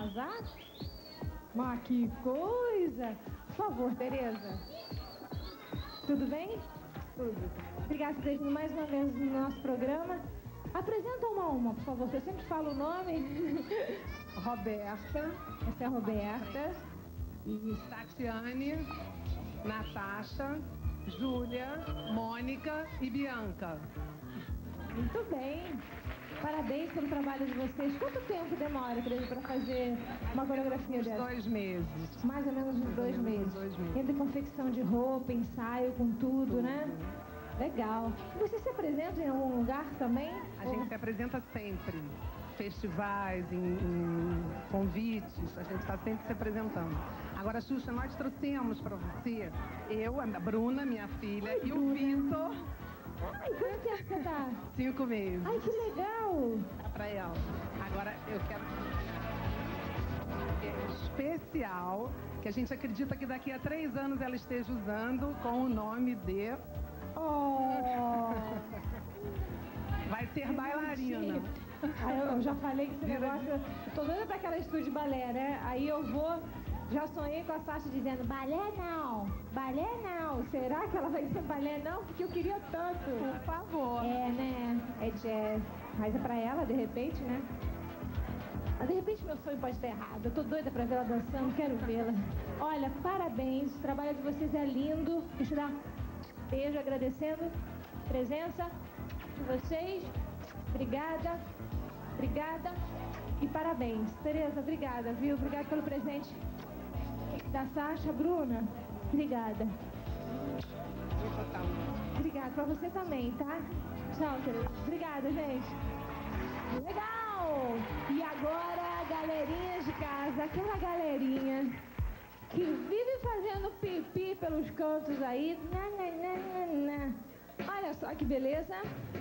arrasar? Mas que coisa! Por favor, Tereza. Tudo bem? Tudo. Obrigada por ter vindo mais uma vez no nosso programa. Apresenta uma a uma, por favor, que eu sempre falo o nome. Roberta, Essa é a Roberta. e Tatiane, Natasha, Júlia, Mônica e Bianca. Muito bem. Parabéns pelo trabalho de vocês. Quanto tempo demora, Tereza, para fazer uma coreografia dessa? 2 meses. Mais ou menos uns 2 meses. 2 meses. Entre confecção de roupa, ensaio, com tudo, né? Legal. Você se apresenta em algum lugar também? A gente se apresenta sempre. Festivais, em convites, a gente está sempre se apresentando. Agora, Xuxa, nós trouxemos para você, eu, a Bruna, minha filha, e o Vitor, Ai, quanto tempo você tá? 5 meses. Ai, que legal! Para ela. Agora, eu quero... É especial, que a gente acredita que daqui a 3 anos ela esteja usando com o nome de... Oh! Vai ser bailarina. Aí eu já falei que esse negócio... Eu tô doida pra aquela estúdio de balé, né? Aí eu vou... Já sonhei com a Sasha dizendo, balé não, balé não. Será que ela vai ser balé não? Porque eu queria tanto. Por favor. É, né? É jazz. Mas é pra ela, de repente, né? Mas de repente meu sonho pode estar errado. Eu tô doida pra ver ela dançando, quero vê-la. Olha, parabéns. O trabalho de vocês é lindo. Deixa eu dar um beijo agradecendo a presença de vocês. Obrigada. Obrigada. E parabéns. Tereza, obrigada, viu? Obrigada pelo presente da Sasha. Bruna, obrigada. Obrigada pra você também, tá? Tchau, Tereza. Obrigada, gente. Legal! E agora, galerinhas de casa, aquela galerinha que vive fazendo pipi pelos cantos aí. Olha só que beleza.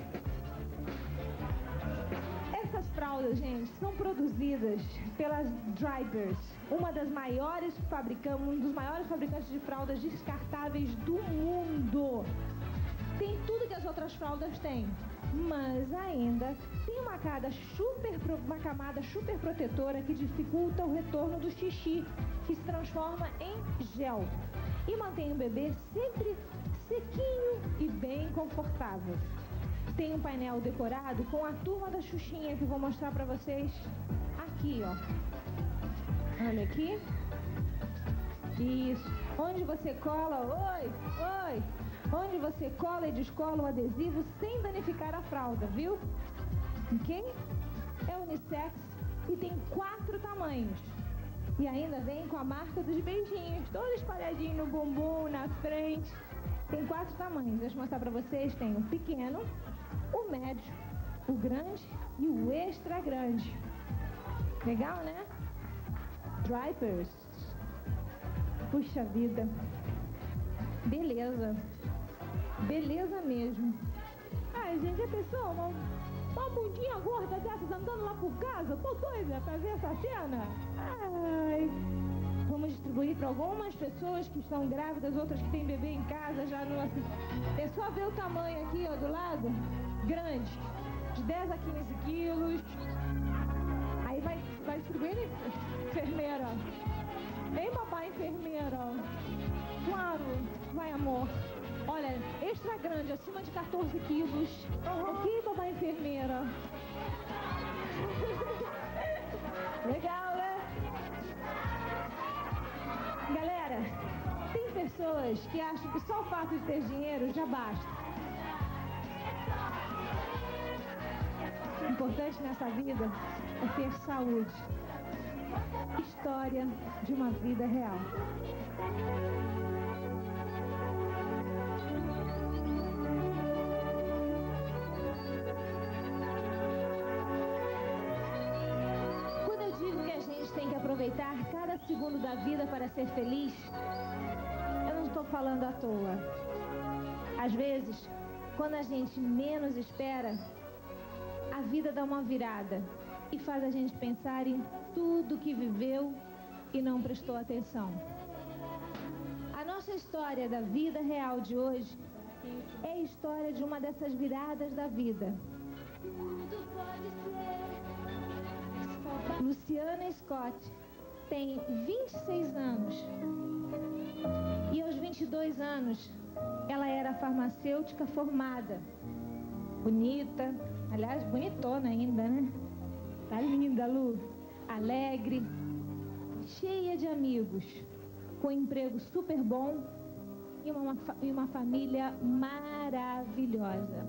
Essas fraldas, gente, são produzidas pelas Drivers, um dos maiores fabricantes de fraldas descartáveis do mundo. Tem tudo que as outras fraldas têm, mas ainda tem uma camada super protetora que dificulta o retorno do xixi, que se transforma em gel e mantém o bebê sempre sequinho e bem confortável. Tem um painel decorado com a turma da Xuxinha que eu vou mostrar pra vocês aqui, ó. Olha aqui. Isso. Onde você cola, oi. Onde você cola e descola o adesivo sem danificar a fralda, viu? Ok? É unissex e tem 4 tamanhos. E ainda vem com a marca dos beijinhos, todo espalhadinho no bumbum, na frente. Tem 4 tamanhos. Deixa eu mostrar pra vocês. Tem o pequeno, o médio, o grande e o extra grande. Legal, né? Drivers. Puxa vida. Beleza. Beleza mesmo. Ai, gente, a pessoa, uma bundinha gorda dessas andando lá por casa. Tô doida pra ver essa cena. Ai. Vamos distribuir para algumas pessoas que estão grávidas, outras que têm bebê em casa, já no... É só ver o tamanho aqui, ó, do lado. Grande. De 10 a 15 quilos. Aí vai distribuir, enfermeira. Vem, papai, enfermeira. Claro. Vai, amor. Olha, extra grande, acima de 14 quilos. Ok, papai, enfermeira. Legal, né? Galera, tem pessoas que acham que só o fato de ter dinheiro já basta. O importante nessa vida é ter saúde. História de uma vida real. Quando eu digo que a gente tem que aproveitar cada segundo da vida para ser feliz, eu não estou falando à toa. Às vezes, quando a gente menos espera, a vida dá uma virada e faz a gente pensar em tudo que viveu e não prestou atenção. A nossa história da vida real de hoje é a história de uma dessas viradas da vida. Tudo pode ser Luciana Scott tem 26 anos. E aos 22 anos, ela era farmacêutica formada. Bonita, aliás, bonitona ainda, né? Tá linda, Lu. Alegre, cheia de amigos, com emprego super bom e uma família maravilhosa.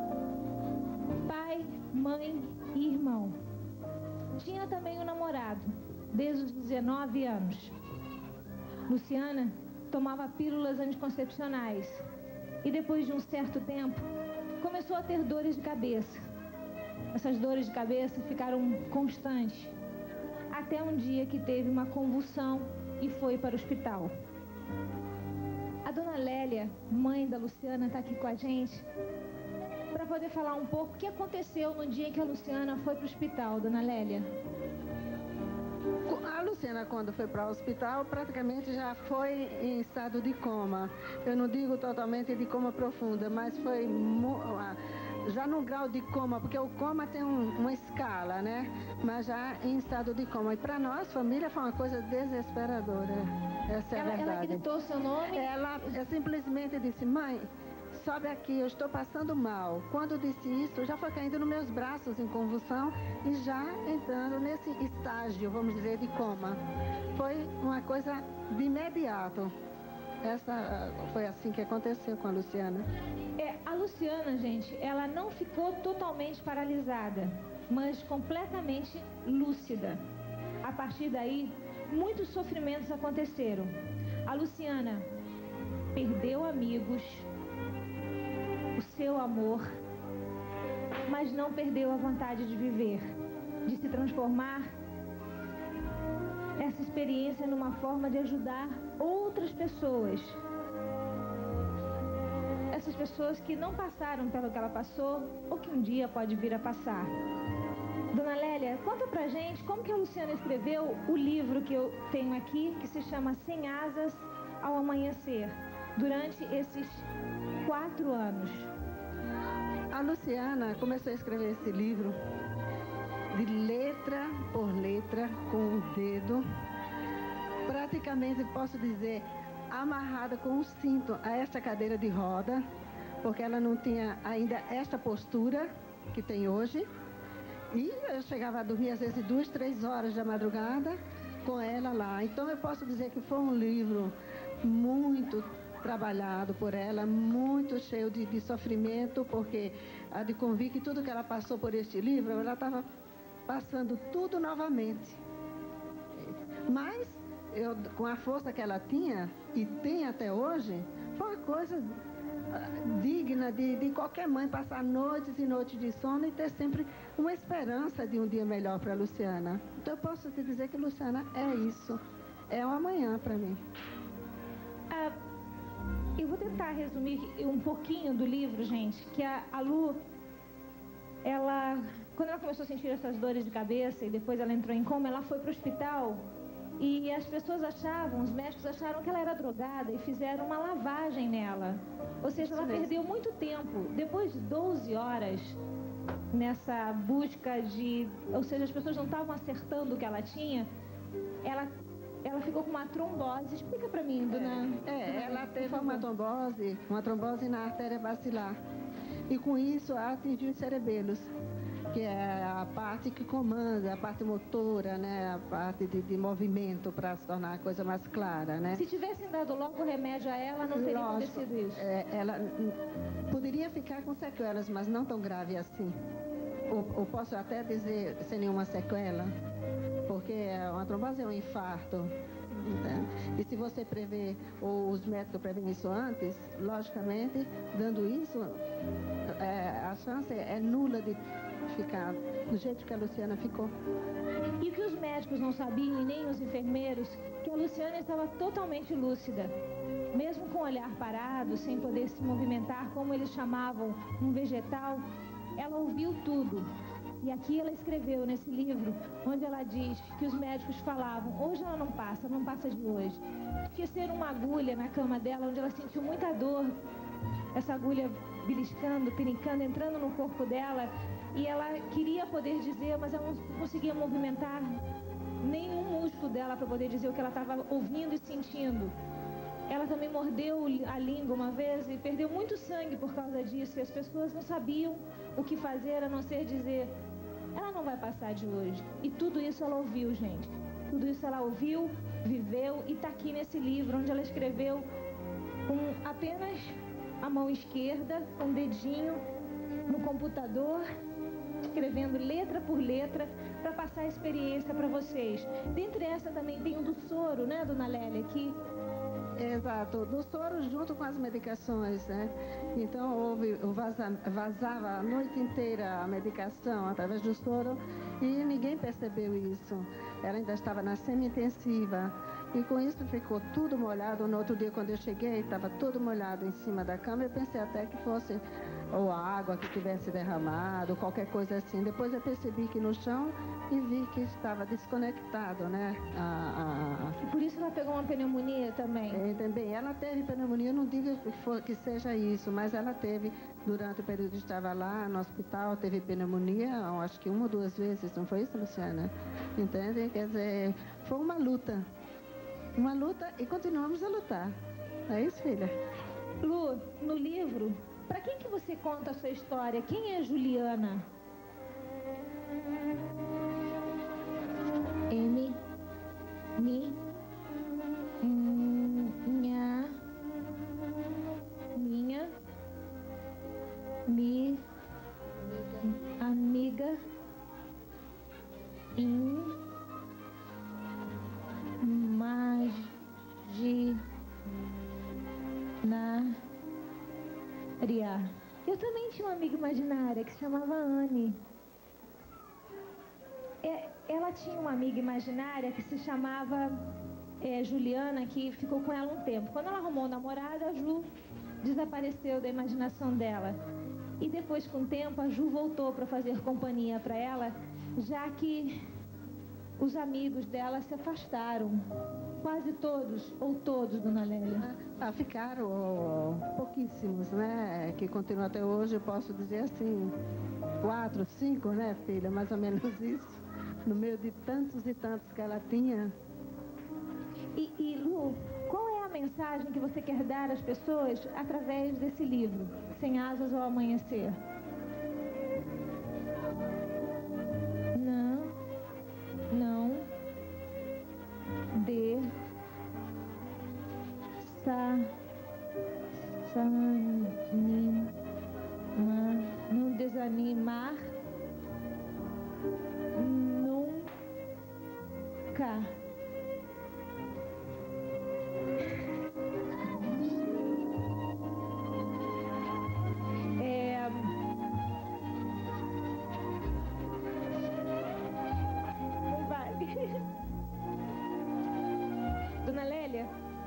Pai, mãe e irmão. Tinha também um namorado, desde os 19 anos. Luciana tomava pílulas anticoncepcionais e depois de um certo tempo começou a ter dores de cabeça. Essas dores de cabeça ficaram constantes até um dia que teve uma convulsão e foi para o hospital. A dona Lélia, mãe da Luciana, está aqui com a gente para poder falar um pouco o que aconteceu no dia que a Luciana foi para o hospital, dona Lélia. A Luciana, quando foi para o hospital, praticamente já foi em estado de coma. Eu não digo totalmente de coma profunda, mas foi já no grau de coma, porque o coma tem uma escala, né? Mas já em estado de coma. E para nós, família, foi uma coisa desesperadora. Essa é a verdade. Ela gritou seu nome? Ela simplesmente disse: mãe, sobe aqui, eu estou passando mal. Quando disse isso, já foi caindo nos meus braços em convulsão e já entrando nesse estágio, vamos dizer, de coma. Foi uma coisa de imediato. Essa foi assim que aconteceu com a Luciana. A Luciana, gente, ela não ficou totalmente paralisada, mas completamente lúcida. A partir daí, muitos sofrimentos aconteceram. A Luciana perdeu amigos, o seu amor, mas não perdeu a vontade de viver, de se transformar essa experiência numa forma de ajudar outras pessoas. Essas pessoas que não passaram pelo que ela passou ou que um dia pode vir a passar. Dona Lélia, conta pra gente como que a Luciana escreveu o livro que eu tenho aqui, que se chama Sem Asas ao Amanhecer, durante esses 4 anos. A Luciana começou a escrever esse livro de letra por letra, com o dedo, praticamente, posso dizer, amarrada com um cinto a esta cadeira de roda, porque ela não tinha ainda esta postura que tem hoje. E eu chegava a dormir às vezes 2, 3 horas da madrugada com ela lá. Então eu posso dizer que foi um livro muito trabalhado por ela, muito cheio de sofrimento, porque a de convir que tudo que ela passou por este livro, ela estava passando tudo novamente. Mas eu, com a força que ela tinha e tem até hoje, foi uma coisa digna de qualquer mãe passar noites e noites de sono e ter sempre uma esperança de um dia melhor para a Luciana. Então eu posso te dizer que Luciana é isso, é um amanhã para mim. Eu vou tentar resumir um pouquinho do livro, gente, que a Lu, quando ela começou a sentir essas dores de cabeça e depois ela entrou em coma, ela foi para o hospital e as pessoas os médicos acharam que ela era drogada e fizeram uma lavagem nela. Ou seja, ela perdeu muito tempo. Depois de 12 horas nessa busca ou seja, as pessoas não estavam acertando o que ela tinha, ela ficou com uma trombose. Explica pra mim, dona. Ela teve uma trombose na artéria basilar. E com isso ela atingiu os cerebelos, que é a parte que comanda, a parte motora, né? A parte de movimento para se tornar a coisa mais clara, né? Se tivessem dado logo o remédio a ela, não teria acontecido isso. Ela poderia ficar com sequelas, mas não tão grave assim. Ou posso até dizer sem nenhuma sequela, porque uma trombose é um infarto. Né? E se você prevê, ou os médicos prevêem isso antes, logicamente, dando isso, a chance é nula de ficar do jeito que a Luciana ficou. E o que os médicos não sabiam, e nem os enfermeiros, que a Luciana estava totalmente lúcida. Mesmo com o olhar parado, sem poder se movimentar, como eles chamavam um vegetal, ela ouviu tudo. E aqui ela escreveu nesse livro, onde ela diz que os médicos falavam: hoje ela não passa de hoje. Esqueceram uma agulha na cama dela, onde ela sentiu muita dor. Essa agulha beliscando, pinicando, entrando no corpo dela. e ela queria poder dizer, mas ela não conseguia movimentar nenhum músculo dela para poder dizer o que ela estava ouvindo e sentindo. Ela também mordeu a língua uma vez e perdeu muito sangue por causa disso, e as pessoas não sabiam o que fazer a não ser dizer: ela não vai passar de hoje. E tudo isso ela ouviu, gente. Tudo isso ela ouviu, viveu, e está aqui nesse livro, onde ela escreveu com apenas a mão esquerda, com o dedinho no computador, escrevendo letra por letra, para passar a experiência para vocês. Dentre essa também tem o do soro, né, dona Lélia, que... Exato, do soro junto com as medicações, né? Então vazava a noite inteira a medicação através do soro e ninguém percebeu isso. Ela ainda estava na semi-intensiva e com isso ficou tudo molhado. No outro dia, quando eu cheguei, estava tudo molhado em cima da cama. Eu pensei até que fosse ou água que tivesse derramado, qualquer coisa assim. Depois eu percebi que no chão e vi que estava desconectado, né? E por isso ela pegou uma pneumonia também? Também. Ela teve pneumonia, não digo que seja isso, mas ela teve, durante o período que estava lá no hospital, teve pneumonia, acho que 1 ou 2 vezes, não foi isso, Luciana? Entende? Quer dizer, foi uma luta e continuamos a lutar. É isso, filha? Lu, no livro, para quem que você conta a sua história? Quem é Juliana? M, Mi, Nha, Minha, Mi, Amiga, Imaginária. Eu também tinha uma amiga imaginária que se chamava Anne. Ela tinha uma amiga imaginária que se chamava Juliana, que ficou com ela um tempo. Quando ela arrumou um namorado, a Ju desapareceu da imaginação dela. E depois, com o tempo, a Ju voltou para fazer companhia para ela, já que os amigos dela se afastaram. Quase todos, ou todos, dona Lélia? Ficaram pouquíssimos, né? Que continuam até hoje, eu posso dizer assim, 4, 5, né, filha? Mais ou menos isso. No meio de tantos e tantos que ela tinha. E Lu, qual é a mensagem que você quer dar às pessoas através desse livro, Sem Asas ao Amanhecer? Não não desanimar nunca. Não vale. Dona Lélia,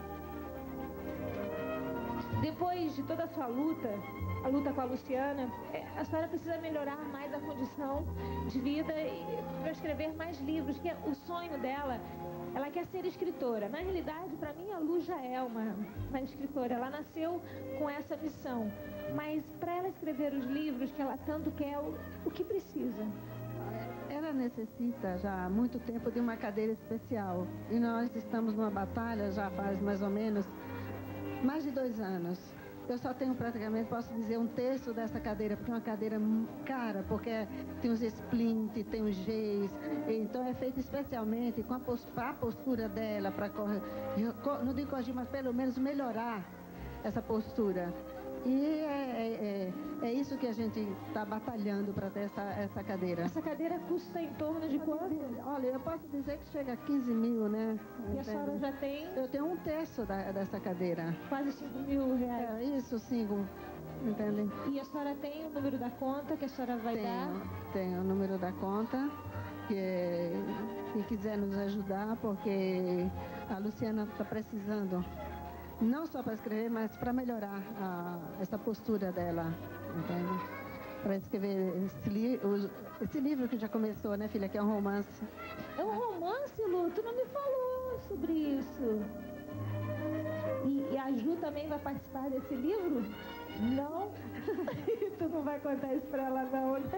depois de toda a sua luta, a luta com a Luciana, a senhora precisa melhorar mais a condição de vida para escrever mais livros, que é o sonho dela. Ela quer ser escritora. Na realidade, para mim, a Lu já é uma escritora. Ela nasceu com essa missão. Mas para ela escrever os livros que ela tanto quer, o que precisa? Ela necessita já há muito tempo de uma cadeira especial. E nós estamos numa batalha já faz mais ou menos mais de 2 anos. Eu só tenho praticamente, posso dizer, 1/3 dessa cadeira, porque é uma cadeira cara, porque tem os splints, tem os Gs, então é feita especialmente com a postura dela, para não digo corrigir, mas pelo menos melhorar essa postura. E é isso que a gente está batalhando para ter essa cadeira. Essa cadeira custa em torno de quanto? Olha, eu posso dizer que chega a 15 mil, né? E a senhora já tem? Eu tenho 1/3 dessa cadeira. Quase 5 mil reais. Isso, 5. Entende? E a senhora tem o número da conta que a senhora vai dar? Tenho o número da conta, que quiser nos ajudar, porque a Luciana está precisando. Não só para escrever, mas para melhorar essa postura dela, entende? Para escrever esse livro que já começou, né, filha? Que é um romance. É um romance, Lu? Tu não me falou sobre isso. E a Ju também vai participar desse livro? Não? Tu não vai contar isso pra ela, não, né?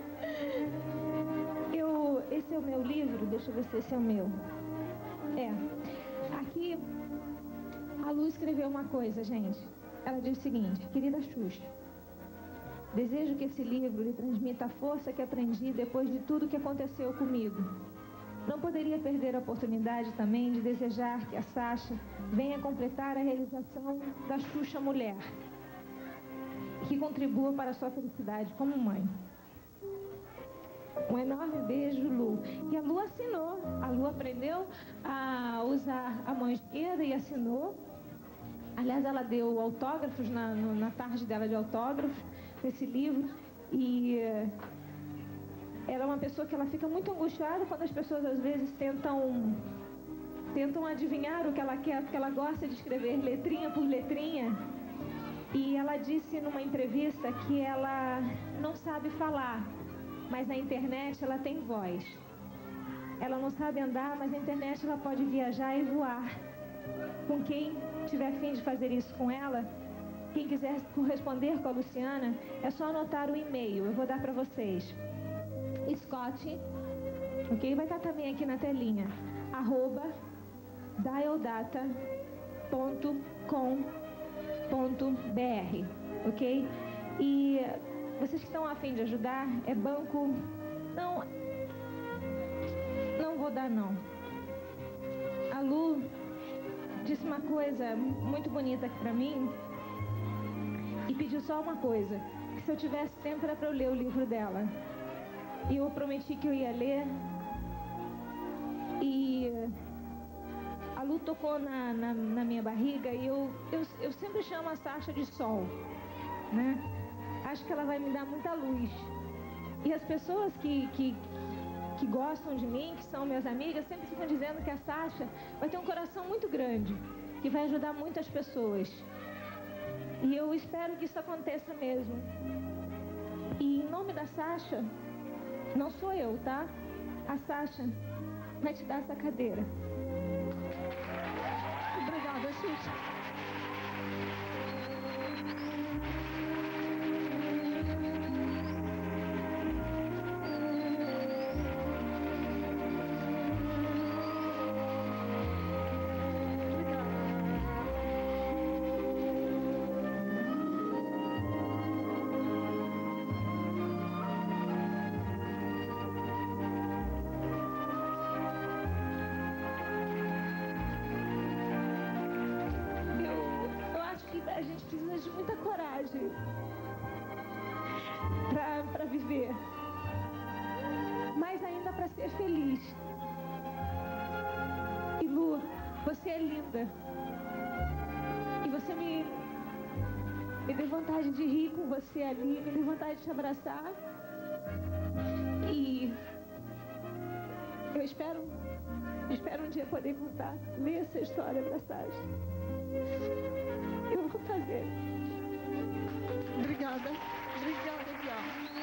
Esse é o meu livro, deixa eu ver se esse é o meu. Aqui, a Lu escreveu uma coisa, gente. Ela diz o seguinte: querida Xuxa, desejo que esse livro lhe transmita a força que aprendi depois de tudo que aconteceu comigo. Não poderia perder a oportunidade também de desejar que a Sasha venha completar a realização da Xuxa Mulher, que contribua para a sua felicidade como mãe. Um enorme beijo, Lu. E a Lu assinou. A Lu aprendeu a usar a mão esquerda e assinou. Aliás, ela deu autógrafos na tarde dela de autógrafos desse livro. E ela é uma pessoa que ela fica muito angustiada quando as pessoas às vezes tentam adivinhar o que ela quer, porque ela gosta de escrever letrinha por letrinha. E ela disse numa entrevista que ela não sabe falar, mas na internet ela tem voz. Ela não sabe andar, mas na internet ela pode viajar e voar. Com quem tiver fim de fazer isso com ela, quem quiser corresponder com a Luciana, é só anotar o e-mail. Eu vou dar para vocês. Scott, ok? Vai estar também aqui na telinha. @dialdata.com.br, ok? E vocês que estão a fim de ajudar, é banco... Não vou dar, não. A Lu disse uma coisa muito bonita aqui pra mim e pediu só uma coisa, que se eu tivesse tempo era pra eu ler o livro dela. E eu prometi que eu ia ler. E a Lu tocou na minha barriga e eu sempre chamo a Sasha de sol, né? Acho que ela vai me dar muita luz. E as pessoas que gostam de mim, que são minhas amigas, sempre ficam dizendo que a Sasha vai ter um coração muito grande, que vai ajudar muitas pessoas. E eu espero que isso aconteça mesmo. E em nome da Sasha, não sou eu, tá? A Sasha vai te dar essa cadeira. Obrigada, Xuxa. A gente precisa de muita coragem para viver, mas ainda para ser feliz. E Lu, você é linda. E você me deu vontade de rir com você ali, me deu vontade de te abraçar. E eu espero um dia poder ler essa história para Sasha. Eu vou fazer. Obrigada. Obrigada, Diana.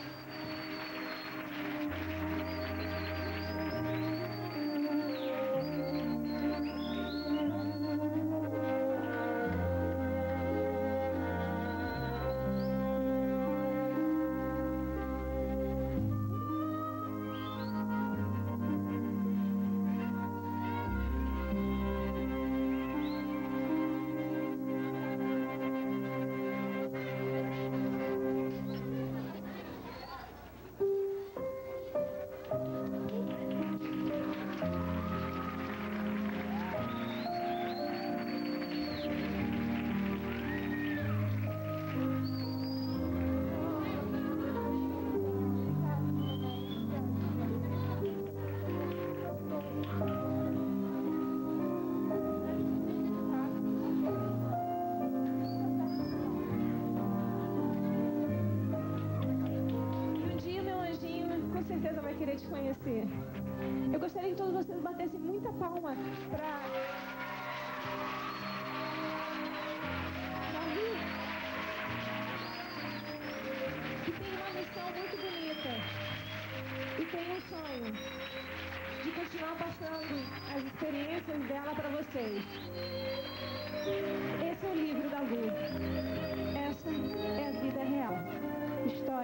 Querer te conhecer. Eu gostaria que todos vocês batessem muita palma para Lu, que tem uma missão muito bonita e tem um sonho de continuar passando as experiências dela para vocês. Esse é o livro da Lu. Essa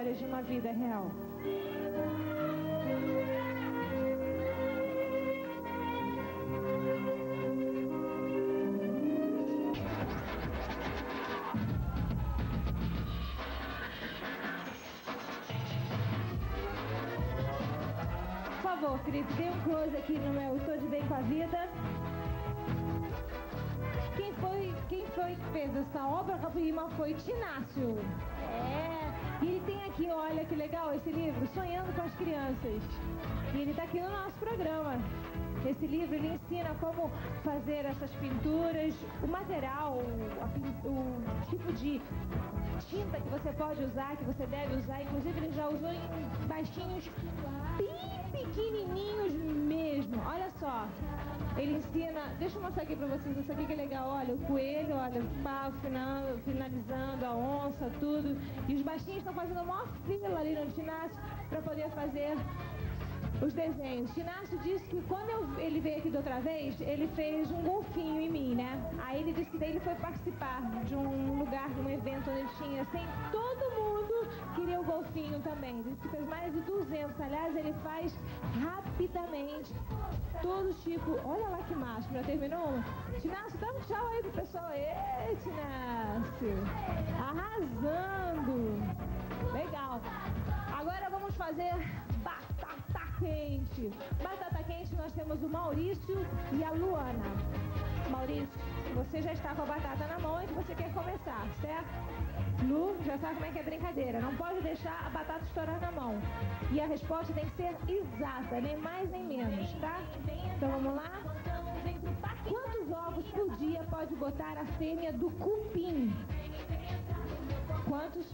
histórias de uma vida real. Por favor, querido, dê um close aqui no meu Tô de Bem com a Vida. Quem foi que fez essa obra-prima foi Tinácio. E ele tem aqui, olha que legal esse livro, Sonhando com as Crianças. E ele está aqui no nosso programa. Esse livro, ele ensina como fazer essas pinturas, o material, o tipo de tinta que você pode usar, que você deve usar. Inclusive, ele já usou em baixinhos bem pequenininhos mesmo. Olha só. Ele ensina, deixa eu mostrar aqui pra vocês, isso aqui que é legal, olha, o coelho, olha, o pau finalizando, a onça, tudo. E os baixinhos estão fazendo a maior fila ali no Tinácio para poder fazer os desenhos. Tinácio disse que quando ele veio aqui da outra vez, ele fez um golfinho em mim, né? Aí ele disse que daí ele foi participar de um lugar, de um evento onde tinha, assim, todo mundo queria o golfinho também. Ele disse que fez mais de 200, aliás, ele faz rapidamente. Todo tipo, olha lá que macho, já terminou? Tinácio, dá um tchau aí pro pessoal. Ei, Tinácio, arrasando. Legal. Agora vamos fazer batata quente. Batata quente, nós temos o Maurício e a Luana. Maurício, você já está com a batata na mão e você quer começar, certo? Lu, já sabe como é que é brincadeira. Não pode deixar a batata estourar na mão. E a resposta tem que ser exata, nem mais nem menos, tá? Então vamos lá? Quantos ovos por dia pode botar a fêmea do cupim? Quantos?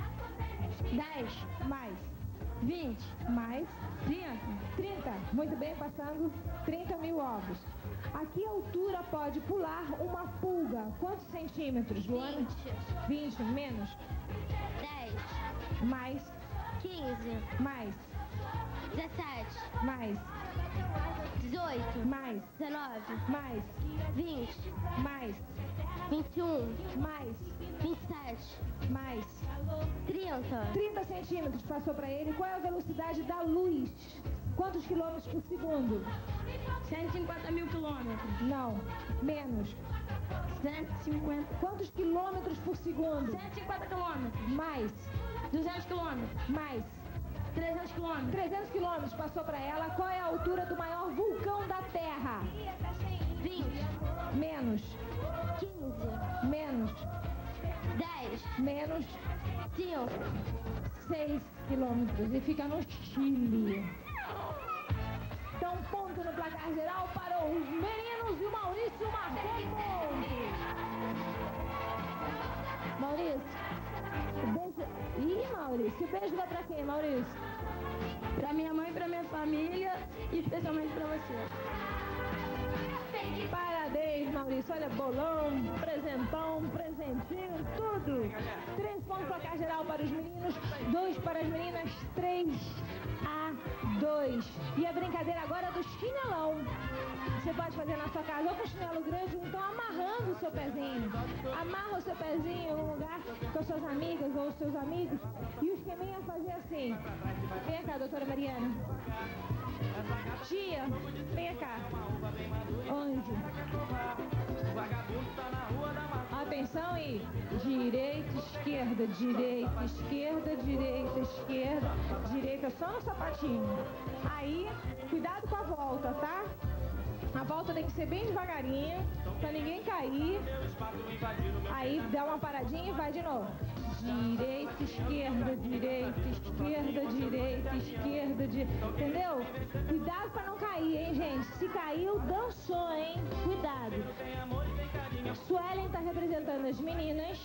10. Mais. 20. Mais. 30. Muito bem, passando 30 mil ovos. A que altura pode pular uma pulga? Quantos centímetros, Luana? 20. Menos? 10. Mais? 15. Mais? 17. Mais? 18. Mais? 19. Mais? 20. Mais? 21. Mais? 27. Mais? 30. 30 centímetros passou para ele. Qual é a velocidade da luz? Quantos quilômetros por segundo? 150 mil quilômetros. Não. Menos. 150. Quantos quilômetros por segundo? 150 quilômetros. Mais. 200 quilômetros. Mais. 300 quilômetros. 300 quilômetros passou para ela. Qual é a altura do maior vulcão da Terra? 20. Menos. 15. Menos. 10. Menos. 5. 6 quilômetros. E fica no Chile. Então, ponto no placar geral para os meninos e o Maurício marcou ponto. Maurício, beijo. Ih, Maurício, o beijo vai pra quem, Maurício? Pra minha mãe, pra minha família e especialmente pra você. Parabéns, Maurício. Olha, bolão, presentão, presentinho, tudo. 3 pontos no placar geral para os meninos, 2 para as meninas, 3-2. E a brincadeira agora é do chinelão. Você pode fazer na sua casa ou com chinelo grande, ou então amarrando o seu pezinho. Amarra o seu pezinho em um lugar com as suas amigas ou os seus amigos. E o esqueminha é fazer assim. Vem cá, doutora Mariana. Tia, vem cá. Anjo. Atenção e direita, esquerda, direita, esquerda, direita, esquerda, direita, só no sapatinho. Aí, cuidado com a volta, tá? A volta tem que ser bem devagarinho, pra ninguém cair. Aí dá uma paradinha e vai de novo. Direita, esquerda, direita, esquerda, direita, esquerda, entendeu? Cuidado pra não cair, hein, gente? Se caiu, dançou, hein? Cuidado. Suelen tá representando as meninas.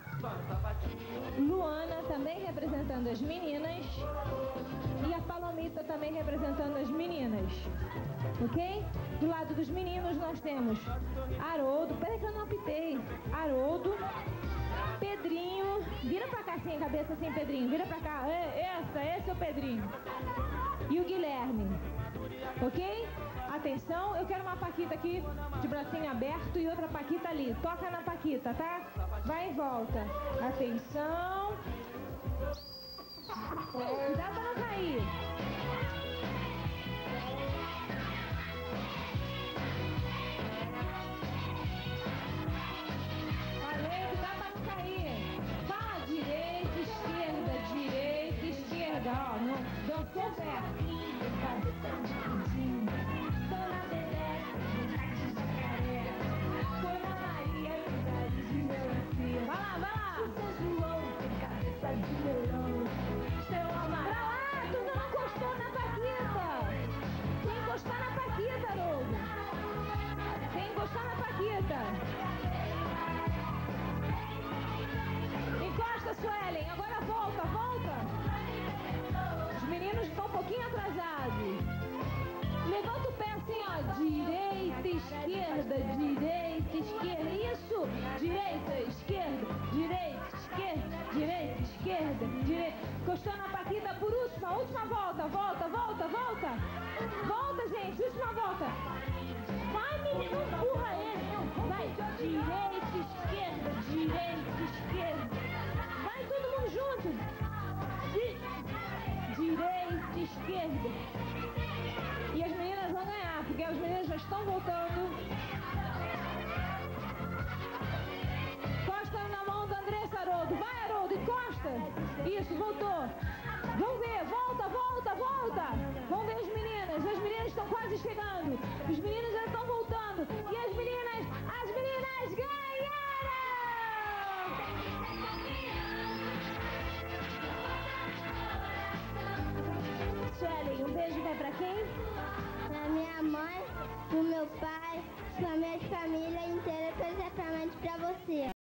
Luana também representando as meninas. E a Palomita também representando as meninas. Ok? Do lado dos meninos nós temos Haroldo. Peraí que eu não apitei. Haroldo. Pedrinho. Vira pra cá assim, cabeça assim, Pedrinho. Vira pra cá. Esse é o Pedrinho. E o Guilherme. Ok? Atenção, eu quero uma Paquita aqui de bracinho aberto e outra Paquita ali. Toca na Paquita, tá? Vai e volta. Atenção. Cuidado pra não cair. Valeu, cuidado pra não cair. Fala direita, esquerda, ó. Não dançou o pé. Dona Dedé, cidade de Jacaré. Dona Maria, cidade de melancia. Vai lá, vai lá. O São João tem cabeça de melão. Seu Pra Amaral. lá, tu não encostou na Paquita. Tem que encostar na Paquita, Haroldo. Tem que encostar na Paquita. Encosta, Suelen. Agora volta, volta. Os meninos estão um pouquinho atrasados. Levanta o pé assim, ó. Direita, esquerda, direita, esquerda. Isso. Direita, esquerda, direita, esquerda, direita, esquerda, direita. Encostou na Paquita por última volta. Volta, volta, volta. Volta, gente. Última volta. Vai, menino. Empurra ele. Vai. Direita, esquerda, direita, esquerda. Vai todo mundo junto. Direita, esquerda. E as meninas vão ganhar, porque as meninas já estão voltando. Encosta na mão da Andressa, Haroldo. Vai, Haroldo, encosta. Isso, voltou. Vamos ver, volta, volta, volta. Vamos ver as meninas estão quase chegando. Os meninos já estão voltando. E as meninas ganharam! Suelen, um beijo vai pra quem? Pra minha mãe, pro meu pai, pra minha família inteira, especialmente pra você.